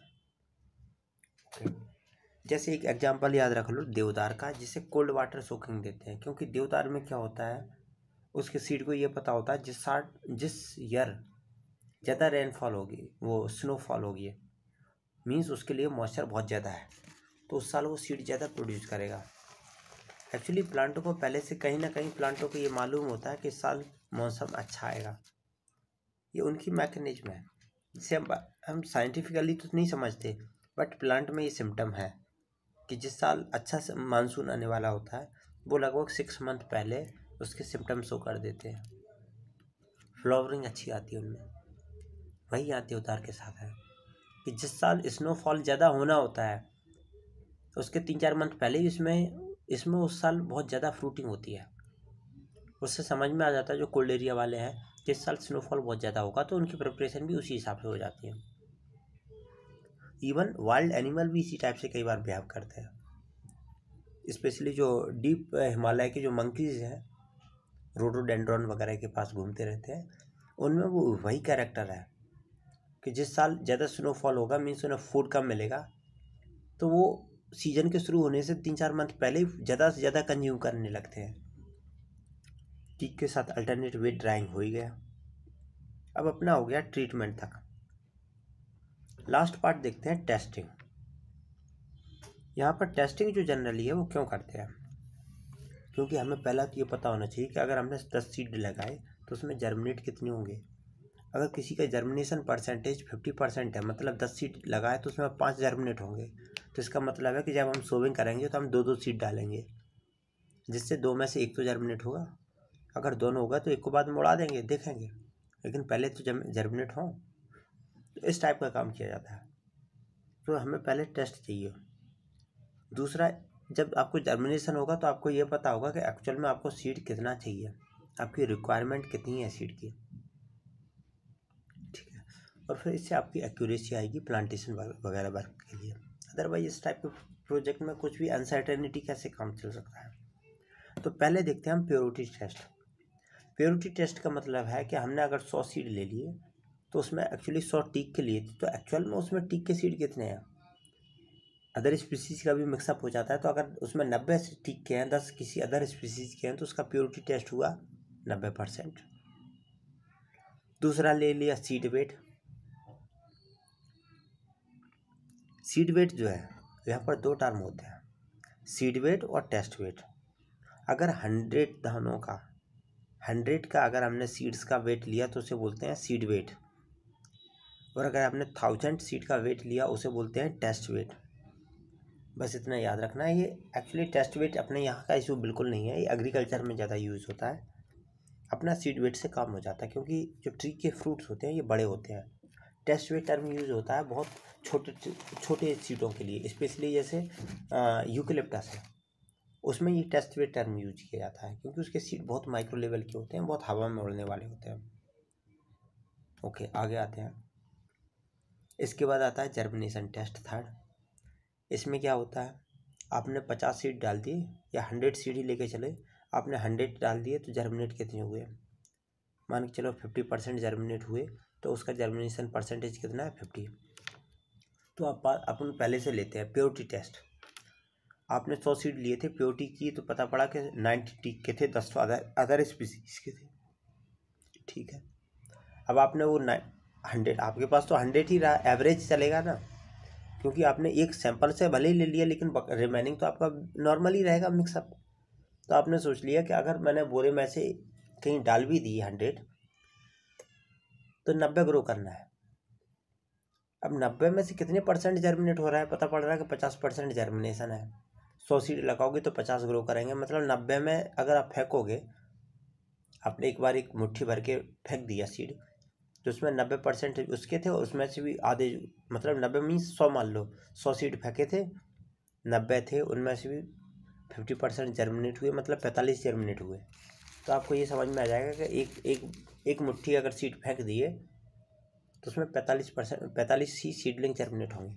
उसे। जैसे एक एग्जांपल याद रख लो देवदार का, जिसे कोल्ड वाटर सोकिंग देते हैं, क्योंकि देवदार में क्या होता है, उसके सीड को ये पता होता है जिस ईयर ज़्यादा रेनफॉल होगी, वो स्नोफॉल होगी, मीन्स उसके लिए मॉइस्चर बहुत ज़्यादा है, तो उस साल वो सीड ज़्यादा प्रोड्यूस करेगा। एक्चुअली प्लांटों को पहले से कहीं ना कहीं प्लांटों को ये मालूम होता है कि इस साल मौसम अच्छा आएगा, ये उनकी मैकेनिज्म है जिसे हम साइंटिफिकली तो नहीं समझते, बट प्लांट में ये सिम्टम है कि जिस साल अच्छा मानसून आने वाला होता है वो लगभग 6 मंथ पहले उसके सिम्टम शो कर देते हैं। फ्लावरिंग अच्छी आती है उनमें, वही यहाँ त्योहार के साथ है कि जिस साल स्नोफॉल ज़्यादा होना होता है तो उसके 3-4 मंथ पहले ही इसमें उस साल बहुत ज़्यादा फ्रूटिंग होती है। उससे समझ में आ जाता है जो कोल्ड एरिया वाले हैं कि इस साल स्नोफॉल बहुत ज़्यादा होगा, तो उनकी प्रिपरेशन भी उसी हिसाब से हो जाती है। इवन वाइल्ड एनिमल भी इसी टाइप से कई बार बिहेव करते हैं, स्पेशली जो डीप हिमालय के जो मंकीज़ हैं, रोडोडेंड्रॉन वगैरह के पास घूमते रहते हैं, उनमें वो वही कैरेक्टर है कि जिस साल ज़्यादा स्नोफॉल होगा मीन्स उन्हें फूड कम मिलेगा, तो वो सीजन के शुरू होने से 3-4 मंथ पहले ही ज़्यादा से ज़्यादा कंज्यूम करने लगते हैं। टीक के साथ अल्टरनेट वेट ड्राइंग हो ही गया। अब अपना हो गया ट्रीटमेंट तक। लास्ट पार्ट देखते हैं टेस्टिंग। यहाँ पर टेस्टिंग जो जनरली है वो क्यों करते हैं, क्योंकि हमें पहला तो ये पता होना चाहिए कि अगर हमने 10 सीड लगाए तो उसमें जर्मिनेट कितने होंगे। अगर किसी का जर्मिनेशन परसेंटेज 50% है, मतलब 10 सीड लगाए तो उसमें 5 जर्मिनेट होंगे, तो इसका मतलब है कि जब हम सोविंग करेंगे तो हम 2-2 सीड डालेंगे, जिससे 2 में से 1 तो जर्मिनेट होगा। अगर दोनों होगा तो एक को बाद में उड़ा देंगे, देखेंगे, लेकिन पहले तो जर्मिनेट हो। तो इस टाइप का काम किया जाता है। तो हमें पहले टेस्ट चाहिए। दूसरा, जब आपको जर्मिनेशन होगा तो आपको ये पता होगा कि एक्चुअल में आपको सीड कितना चाहिए, आपकी रिक्वायरमेंट कितनी है सीड की, ठीक है। और फिर इससे आपकी एक्यूरेसी आएगी प्लांटेशन वगैरह वर्क के लिए। अदरवाइज इस टाइप के प्रोजेक्ट में कुछ भी अनसर्टेनिटी कैसे काम चल सकता है। तो पहले देखते हैं हम प्योरिटी टेस्ट। प्योरिटी टेस्ट का मतलब है कि हमने अगर 100 सीड ले लिए तो उसमें एक्चुअली 100 टीक के लिए थे, तो एक्चुअल में उसमें टीक के सीड कितने हैं। अदर स्पीसीज का भी मिक्सअप हो जाता है, तो अगर उसमें 90 टीक के हैं, 10 किसी अदर स्पीसीज के हैं, तो उसका प्योरिटी टेस्ट हुआ 90%। दूसरा ले लिया सीड वेट। सीड वेट जो है यहाँ पर 2 टर्म होते हैं, सीड वेट और टेस्ट वेट। अगर 100 दानों का 100 का अगर हमने सीड्स का वेट लिया तो उसे बोलते हैं सीड वेट, और अगर आपने 1000 सीड का वेट लिया उसे बोलते हैं टेस्ट वेट। बस इतना याद रखना है। ये एक्चुअली टेस्ट वेट अपने यहाँ का इशू बिल्कुल नहीं है, ये एग्रीकल्चर में ज़्यादा यूज़ होता है। अपना सीड वेट से काम हो जाता है, क्योंकि जो ट्री के फ्रूट्स होते हैं ये बड़े होते हैं। टेस्ट वेट टर्म यूज़ होता है बहुत छोटे सीडों के लिए, स्पेशली जैसे यूकेलिप्टस है, उसमें ये टेस्ट वेट टर्म यूज किया जाता है, क्योंकि उसके सीड बहुत माइक्रो लेवल के होते हैं, बहुत हवा में उड़ने वाले होते हैं। ओके, आगे आते हैं। इसके बाद आता है जर्मिनेशन टेस्ट, थर्ड। इसमें क्या होता है, आपने 50 सीड डाल दिए या 100 सीड ही लेके चले, आपने 100 डाल दिए तो जर्मिनेट कितने हुए, मान के चलो 50% जर्मिनेट हुए, तो उसका जर्मिनेशन परसेंटेज कितना है, 50। तो अपन पहले से लेते हैं प्योरिटी टेस्ट। आपने 100 सीड लिए थे, प्योरिटी की तो पता पड़ा कि 90 टीक के थे, 10 तो अदर स्पीसीज के थे, ठीक है। अब आपने वो 100, आपके पास तो 100 ही रहा, एवरेज चलेगा ना, क्योंकि आपने एक सैंपल से भले ही ले लिया लेकिन रिमेनिंग तो आपका नॉर्मल ही रहेगा मिक्सअप। तो आपने सोच लिया कि अगर मैंने बोरे में से कहीं डाल भी दी 100 तो 90 ग्रो करना है। अब 90 में से कितने परसेंट जर्मिनेट हो रहा है, पता पड़ रहा है कि 50% जर्मिनेशन है। 100 सीड लगाओगे तो 50 ग्रो करेंगे, मतलब 90 में अगर आप फेंकोगे, आपने एक बार एक मुट्ठी भर के फेंक दिया सीड, तो उसमें 90% उसके थे और उसमें से भी आधे, मतलब 90 मीन्स 100, मान लो 100 सीड फेंके थे, 90 थे, उनमें से भी 50% जर्मिनेट हुए, मतलब 45 जर्मिनेट हुए। तो आपको ये समझ में आ जाएगा कि एक मुट्ठी अगर सीड फेंक दिए तो उसमें 45 ही सीडलिंग जर्मिनेट होंगे।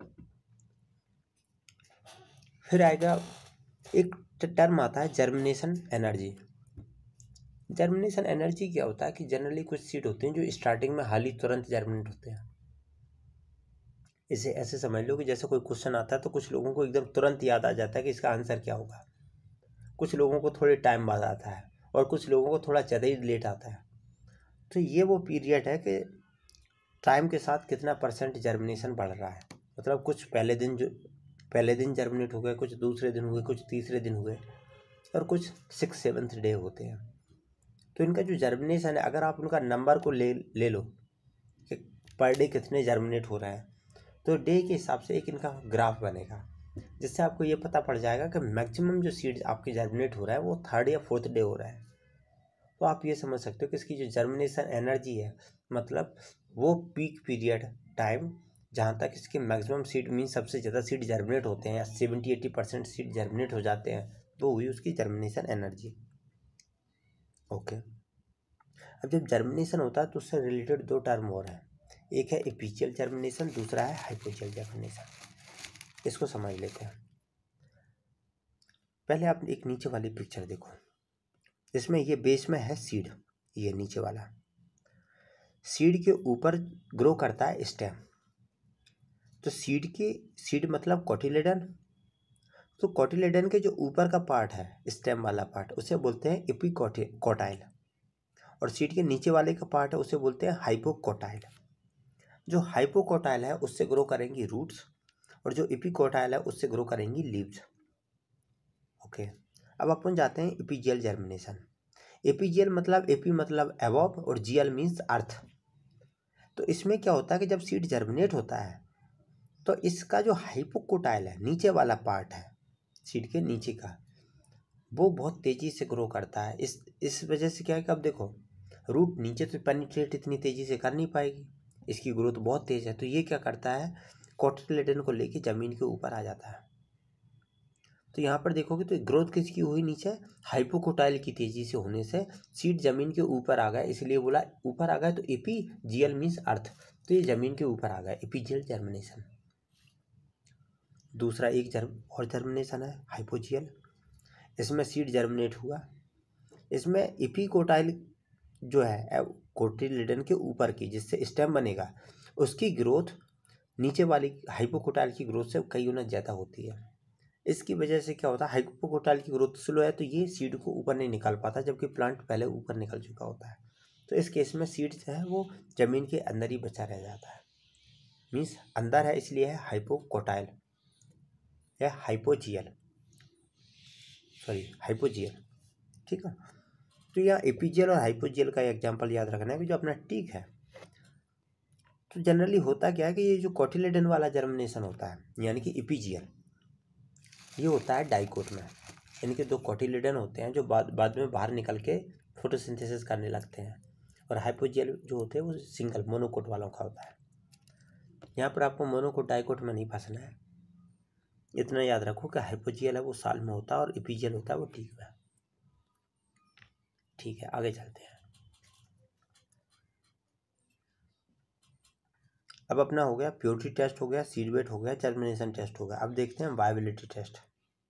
फिर आएगा एक टर्म आता है जर्मिनेशन एनर्जी। जर्मिनेशन एनर्जी क्या होता है कि जनरली कुछ सीड होते हैं जो स्टार्टिंग में हाल ही तुरंत जर्मिनेट होते हैं। इसे ऐसे समझ लो कि जैसे कोई क्वेश्चन आता है तो कुछ लोगों को एकदम तुरंत याद आ जाता है कि इसका आंसर क्या होगा, कुछ लोगों को थोड़े टाइम बाद आता है और कुछ लोगों को थोड़ा ज़्यादा ही लेट आता है। तो ये वो पीरियड है कि टाइम के साथ कितना % जर्मिनेशन बढ़ रहा है। मतलब कुछ पहले दिन जो पहले दिन जर्मिनेट हो गए, कुछ दूसरे दिन हुए, कुछ तीसरे दिन हुए, और कुछ 6-7th डे होते हैं। तो इनका जो जर्मिनेशन है, अगर आप उनका नंबर को ले लो कि पर डे कितने जर्मिनेट हो रहा है, तो डे के हिसाब से एक इनका ग्राफ बनेगा, जिससे आपको ये पता पड़ जाएगा कि मैक्सिमम जो सीड्स आपके जर्मिनेट हो रहा है वो 3rd या 4th डे हो रहा है। तो आप ये समझ सकते हो कि इसकी जो जर्मिनेशन एनर्जी है, मतलब वो पीक पीरियड टाइम जहाँ तक इसके मैक्सिमम सीड मीन सबसे ज़्यादा सीड जर्मिनेट होते हैं, या 70-80% सीड जर्मिनेट हो जाते हैं, तो हुई उसकी जर्मिनेशन एनर्जी। ओके, अब जब जर्मिनेशन होता है तो उससे रिलेटेड 2 टर्म और हैं, एक है एपिजियल जर्मिनेशन, दूसरा है हाइपोजियल जर्मिनेशन। इसको समझ लेते हैं। पहले आप एक नीचे वाली पिक्चर देखो, इसमें ये बेस में है सीड, ये नीचे वाला सीड के ऊपर ग्रो करता है स्टेम। तो सीड मतलब कोटिलेडन, तो कोटिलेडन के जो ऊपर का पार्ट है, स्टेम वाला पार्ट, उसे बोलते हैं एपिकोटाइल, और सीड के नीचे वाले का पार्ट है उसे बोलते हैं हाइपोकोटाइल। जो हाइपोकोटाइल है उससे ग्रो करेंगी रूट्स, और जो एपिकोटाइल है उससे ग्रो करेंगी लीव्स। ओके, अब अपन जाते हैं एपिजियल जर्मिनेशन। एपिजियल मतलब एपी मतलब अबव और जियल मीन्स अर्थ। तो इसमें क्या होता है कि जब सीड जर्मिनेट होता है तो इसका जो हाइपोकोटाइल है, नीचे वाला पार्ट है सीड के नीचे का, वो बहुत तेज़ी से ग्रो करता है। इस वजह से क्या है कि अब देखो, रूट नीचे तो पेनिट्रेट इतनी तेज़ी से कर नहीं पाएगी, इसकी ग्रोथ बहुत तेज़ है, तो ये क्या करता है, कोटिलेडन को लेके ज़मीन के ऊपर आ जाता है। तो यहाँ पर देखोगे तो ग्रोथ किसकी हुई नीचे, हाइपोकोटाइल की तेज़ी से होने से सीड ज़मीन के ऊपर आ गया, इसलिए बोला ऊपर आ गया। तो एपीजियल मीन्स अर्थ, तो ये ज़मीन के ऊपर आ गया, एपीजियल जर्मिनेशन। दूसरा एक और जर्मिनेशन है हाइपोजियल, इसमें सीड जर्मिनेट हुआ, इसमें एपिकोटाइल जो है कोटिलेडन के ऊपर की जिससे स्टेम बनेगा, उसकी ग्रोथ नीचे वाली हाइपोकोटाइल की ग्रोथ से कई गुना ज़्यादा होती है। इसकी वजह से क्या होता है, हाइपोकोटाइल की ग्रोथ स्लो है तो ये सीड को ऊपर नहीं निकाल पाता, जबकि प्लांट पहले ऊपर निकल चुका होता है। तो इस केस में सीड जो है वो ज़मीन के अंदर ही बचा रह जाता है, मीन्स अंदर है, इसलिए है हाइपोकोटाइल या हाइपोजियल, ठीक है। तो यहाँ एपीजियल और हाइपोजियल का एग्जांपल याद रखना है कि जो अपना टीक है, तो जनरली होता क्या है कि ये जो कोटिलेडन वाला जर्मिनेशन होता है यानी कि एपीजियल, ये होता है डाइकोट में, यानी कि 2 कोटिलेडन होते हैं जो बाद में बाहर निकल के फोटोसिंथेसिस करने लगते हैं, और हाइपोजियल जो होते हैं वो सिंगल मोनोकोट वालों का होता है। यहाँ पर आपको मोनोकोट डाइकोट में नहीं फंसना है, इतना याद रखो कि हाइपोजियल है वो साल में होता है और एपीजियल होता है वो टीक में। ठीक है, आगे चलते हैं। अब अपना हो गया प्योरिटी टेस्ट, हो गया सीड वेट, हो गया जर्मिनेशन टेस्ट, हो गया। अब देखते हैं वायबिलिटी टेस्ट।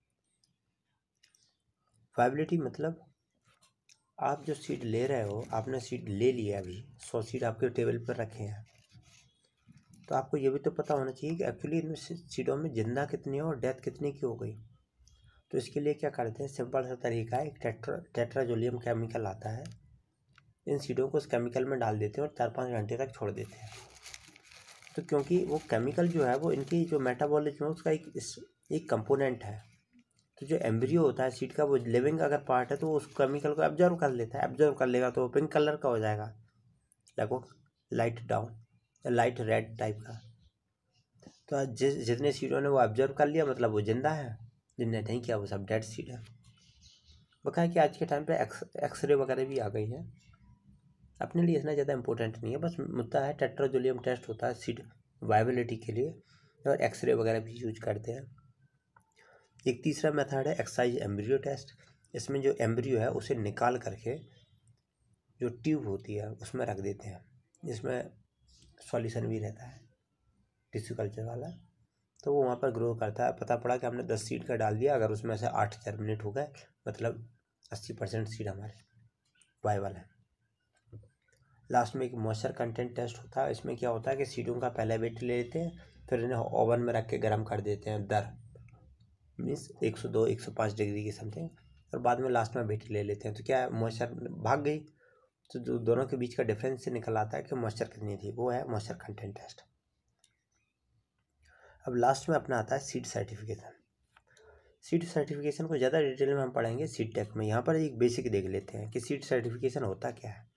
वायबिलिटी मतलब आप जो सीड ले रहे हो, आपने सीड ले लिया, अभी 100 सीड आपके टेबल पर रखे हैं, तो आपको ये भी तो पता होना चाहिए कि एक्चुअली इनमें सीडों में जिंदा कितनी है और डेथ कितनी की हो गई। तो इसके लिए क्या करते हैं, सिंपल सा तरीका है, एक टेट्राजोलियम केमिकल आता है, इन सीडों को उस केमिकल में डाल देते हैं और 4-5 घंटे तक छोड़ देते हैं। तो क्योंकि वो केमिकल जो है वो इनकी जो मेटाबॉलिज्म है उसका एक कंपोनेंट है, तो जो एम्ब्रियो होता है सीड का, वो लिविंग अगर पार्ट है तो उस केमिकल को एब्जॉर्व कर लेता है, एब्जॉर्व कर लेगा तो वो पिंक कलर का हो जाएगा, लगभग लाइट ब्राउन या लाइट रेड टाइप का। तो जितने सीडों ने वो एब्जॉर्व कर लिया मतलब वो जिंदा है, जिनने नहीं किया वो सब डेड सीड है। वो कहा कि आज के टाइम पे एक्सरे वगैरह भी आ गई है, अपने लिए इतना ज़्यादा इंपॉर्टेंट नहीं है, बस मुद्दा है टेट्राजोलियम टेस्ट होता है सीड वायबिलिटी के लिए, और एक्सरे वगैरह भी यूज करते हैं। एक तीसरा मेथड है एक्साइज एम्ब्रियो टेस्ट, इसमें जो एम्ब्रियो है उसे निकाल करके जो ट्यूब होती है उसमें रख देते हैं, जिसमें सॉल्यूशन भी रहता है टिश्यू कल्चर वाला, तो वो वहाँ पर ग्रो करता है। पता पड़ा कि हमने 10 सीड का डाल दिया, अगर उसमें से 8 जर्मिनेट हो गए मतलब 80% सीड हमारे वाइबल है। लास्ट में एक मॉइस्चर कंटेंट टेस्ट होता है, इसमें क्या होता है कि सीडों का पहले वेट ले लेते हैं, फिर इन्हें ओवन में रख के गर्म कर देते हैं, दर मीन्स 102-105 डिग्री की समथिंग, और बाद में लास्ट में वेट ले लेते हैं। तो क्या है, मॉइस्चर भाग गई, तो जो दोनों के बीच का डिफरेंस से निकल आता है कि मॉइस्चर कितनी थी, वो है मॉइस्चर कंटेंट टेस्ट। अब लास्ट में अपना आता है सीड सर्टिफिकेशन। सीड सर्टिफिकेशन को ज़्यादा डिटेल में हम पढ़ेंगे सीड टेक में। यहाँ पर एक बेसिक देख लेते हैं कि सीड सर्टिफिकेशन होता क्या है।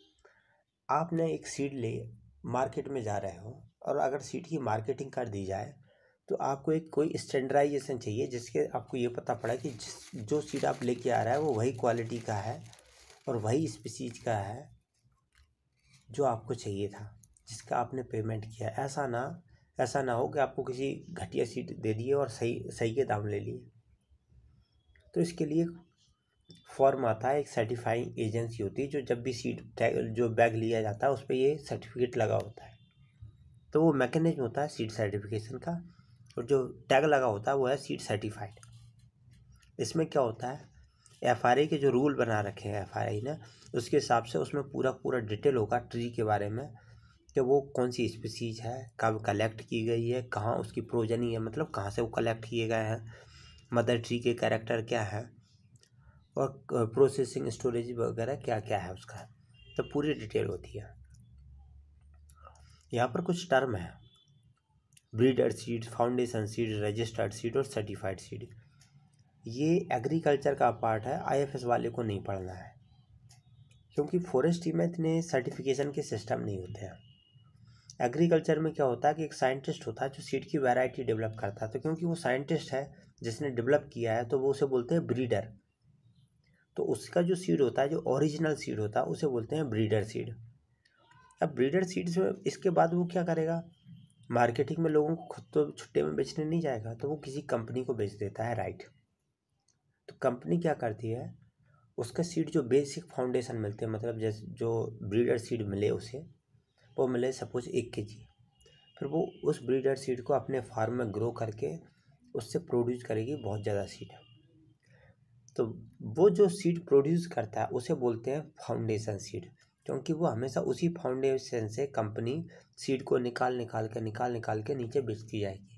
आपने एक सीड ले मार्केट में जा रहे हो और अगर सीड की मार्केटिंग कर दी जाए तो आपको एक कोई स्टैंडर्डाइजेशन चाहिए जिसके आपको ये पता पड़ा कि जो सीड आप लेके आ रहा है वो वही क्वालिटी का है और वही स्पीसीज का है जो आपको चाहिए था, जिसका आपने पेमेंट किया। ऐसा ना हो कि आपको किसी घटिया सीड दे दिए और सही के दाम ले लिए। तो इसके लिए फॉर्म आता है, एक सर्टिफाइंग एजेंसी होती है जो जब भी सीड जो बैग लिया जाता है उस पर ये सर्टिफिकेट लगा होता है। तो वो मैकेनिज्म होता है सीड सर्टिफिकेशन का, और जो टैग लगा होता है वो है सीड सर्टिफाइड। इसमें क्या होता है, एफआरआई के जो रूल बना रखे हैं एफआरआई ने, उसके हिसाब से उसमें पूरा डिटेल होगा ट्री के बारे में कि वो कौन सी स्पीसीज है, कब कलेक्ट की गई है, कहाँ उसकी प्रोजनी है, मतलब कहाँ से वो कलेक्ट किए गए हैं, मदर ट्री के कैरेक्टर क्या है और प्रोसेसिंग स्टोरेज वगैरह क्या क्या है उसका, तो पूरी डिटेल होती है। यहाँ पर कुछ टर्म है, breeder seed, foundation seed, registered seed और सर्टिफाइड सीड। ये एग्रीकल्चर का पार्ट है, आईएफएस वाले को नहीं पढ़ना है, क्योंकि फॉरेस्ट्री में इतने सर्टिफिकेशन के सिस्टम नहीं होते हैं। एग्रीकल्चर में क्या होता है कि एक साइंटिस्ट होता है जो सीड की वैरायटी डेवलप करता है, तो क्योंकि वो साइंटिस्ट है जिसने डेवलप किया है तो वो उसे बोलते हैं ब्रीडर। तो उसका जो सीड होता है, जो ओरिजिनल सीड होता है, उसे बोलते हैं ब्रीडर सीड। अब ब्रीडर सीड से इसके बाद वो क्या करेगा, मार्केटिंग में लोगों को खुद तो छुट्टे में बेचने नहीं जाएगा, तो वो किसी कंपनी को बेच देता है, राइट। तो कंपनी क्या करती है, उसका सीड जो बेसिक फाउंडेशन मिलते हैं, मतलब जैसे जो ब्रीडर सीड मिले उसे, वो मिले सपोज 1 kg, फिर वो उस ब्रीडर सीड को अपने फार्म में ग्रो करके उससे प्रोड्यूस करेगी बहुत ज़्यादा सीड। तो वो जो सीड प्रोड्यूस करता है उसे बोलते हैं फाउंडेशन सीड, क्योंकि वो हमेशा उसी फाउंडेशन से कंपनी सीड को निकाल निकाल के नीचे बेचती जाएगी,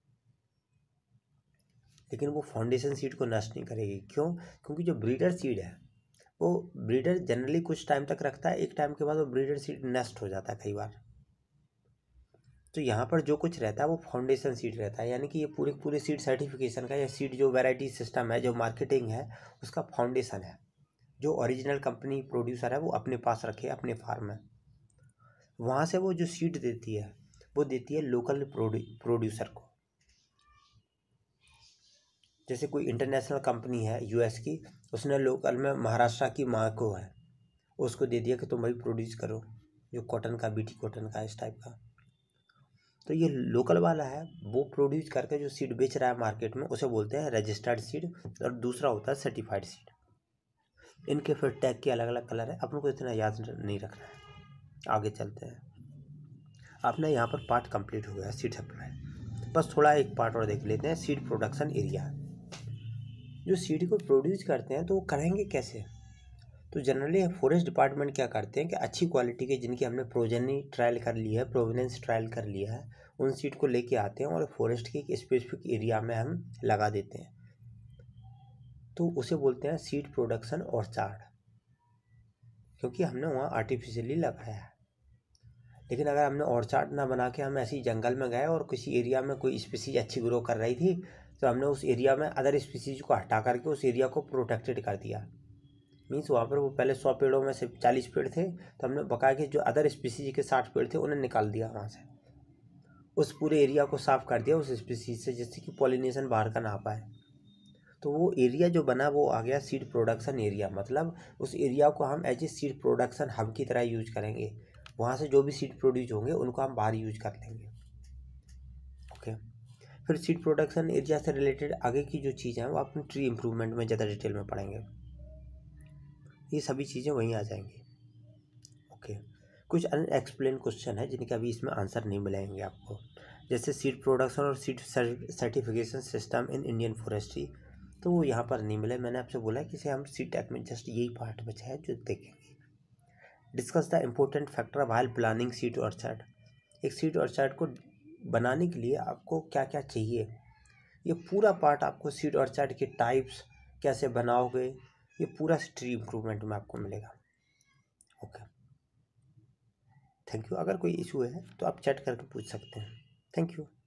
लेकिन वो फाउंडेशन सीड को नष्ट नहीं करेगी। क्यों? क्योंकि जो ब्रीडर सीड है वो ब्रीडर जनरली कुछ टाइम तक रखता है, एक टाइम के बाद वो ब्रीडर सीड नष्ट हो जाता है कई बार। तो यहाँ पर जो कुछ रहता है वो फाउंडेशन सीड रहता है, यानी कि ये पूरे सीड सर्टिफिकेशन का या सीड जो वैरायटी सिस्टम है, जो मार्केटिंग है, उसका फाउंडेशन है। जो ओरिजिनल कंपनी प्रोड्यूसर है वो अपने पास रखे अपने फार्म में, वहाँ से वो जो सीड देती है वो देती है लोकल प्रोड्यूसर को। जैसे कोई इंटरनेशनल कंपनी है यूएस की, उसने लोकल में महाराष्ट्र की माँ को है, उसको दे दिया कि तुम भाई प्रोड्यूस करो जो कॉटन का, बीटी कॉटन का, इस टाइप का। तो ये लोकल वाला है, वो प्रोड्यूस करके जो सीड बेच रहा है मार्केट में उसे बोलते हैं रजिस्टर्ड सीड, और दूसरा होता है सर्टिफाइड सीड। इनके फिर टैग के अलग अलग कलर है, अपन को इतना याद नहीं रखना है, आगे चलते हैं। अपना यहाँ पर पार्ट कंप्लीट हो गया सीड सप्लाई। बस थोड़ा एक पार्ट और देख लेते हैं, सीड प्रोडक्शन एरिया। जो सीड को प्रोड्यूस करते हैं तो वो करेंगे कैसे, तो जनरली फॉरेस्ट डिपार्टमेंट क्या करते हैं कि अच्छी क्वालिटी के जिनकी हमने प्रोजेनी ट्रायल कर ली है, प्रोवेनेंस ट्रायल कर लिया है, उन सीड को लेके आते हैं और फॉरेस्ट के एक स्पेसिफिक एरिया में हम लगा देते हैं। तो उसे बोलते हैं सीड प्रोडक्शन ऑर्चार्ड, क्योंकि हमने वहाँ आर्टिफिशियली लगाया है। लेकिन अगर हमने ऑर्चार्ड ना बना के हम ऐसे ही जंगल में गए और किसी एरिया में कोई स्पीसीज अच्छी ग्रो कर रही थी, तो हमने उस एरिया में अदर स्पीसीज को हटा करके उस एरिया को प्रोटेक्टेड कर दिया। मीन्स वहाँ पर वो पहले 100 पेड़ों में से 40 पेड़ थे, तो हमने बकाया के जो अदर स्पीसीज के 60 पेड़ थे उन्हें निकाल दिया वहाँ से, उस पूरे एरिया को साफ़ कर दिया उस स्पीसीज से, जिससे कि पॉलिनेशन बाहर का ना पाए। तो वो एरिया जो बना वो आ गया सीड प्रोडक्शन एरिया, मतलब उस एरिया को हम as a seed production hub की तरह यूज करेंगे। वहाँ से जो भी सीड प्रोड्यूस होंगे उनको हम बाहर यूज कर लेंगे। ओके, फिर सीड प्रोडक्शन एरिया से रिलेटेड आगे की जो चीज़ें हैं वो अपनी ट्री इम्प्रूवमेंट में ज़्यादा डिटेल में पढ़ेंगे, ये सभी चीज़ें वहीं आ जाएंगी। ओके, कुछ अनएक्सप्लेन क्वेश्चन है जिनके अभी इसमें आंसर नहीं मिलेंगे आपको, जैसे सीड प्रोडक्शन और seed certification system in Indian forestry, तो वो यहाँ पर नहीं मिले। मैंने आपसे बोला कि इसे हम सीड टैग में जस्ट यही पार्ट बचा है जो देखेंगे। Discuss the important factor while planning seed orchard, एक सीड ऑर्चर्ड को बनाने के लिए आपको क्या क्या चाहिए, ये पूरा पार्ट आपको सीड ऑर्चर्ड के टाइप्स कैसे बनाओगे, ये पूरा ट्री इम्प्रूवमेंट में आपको मिलेगा। Okay, thank you. अगर कोई इशू है तो आप चैट करके पूछ सकते हैं। Thank you.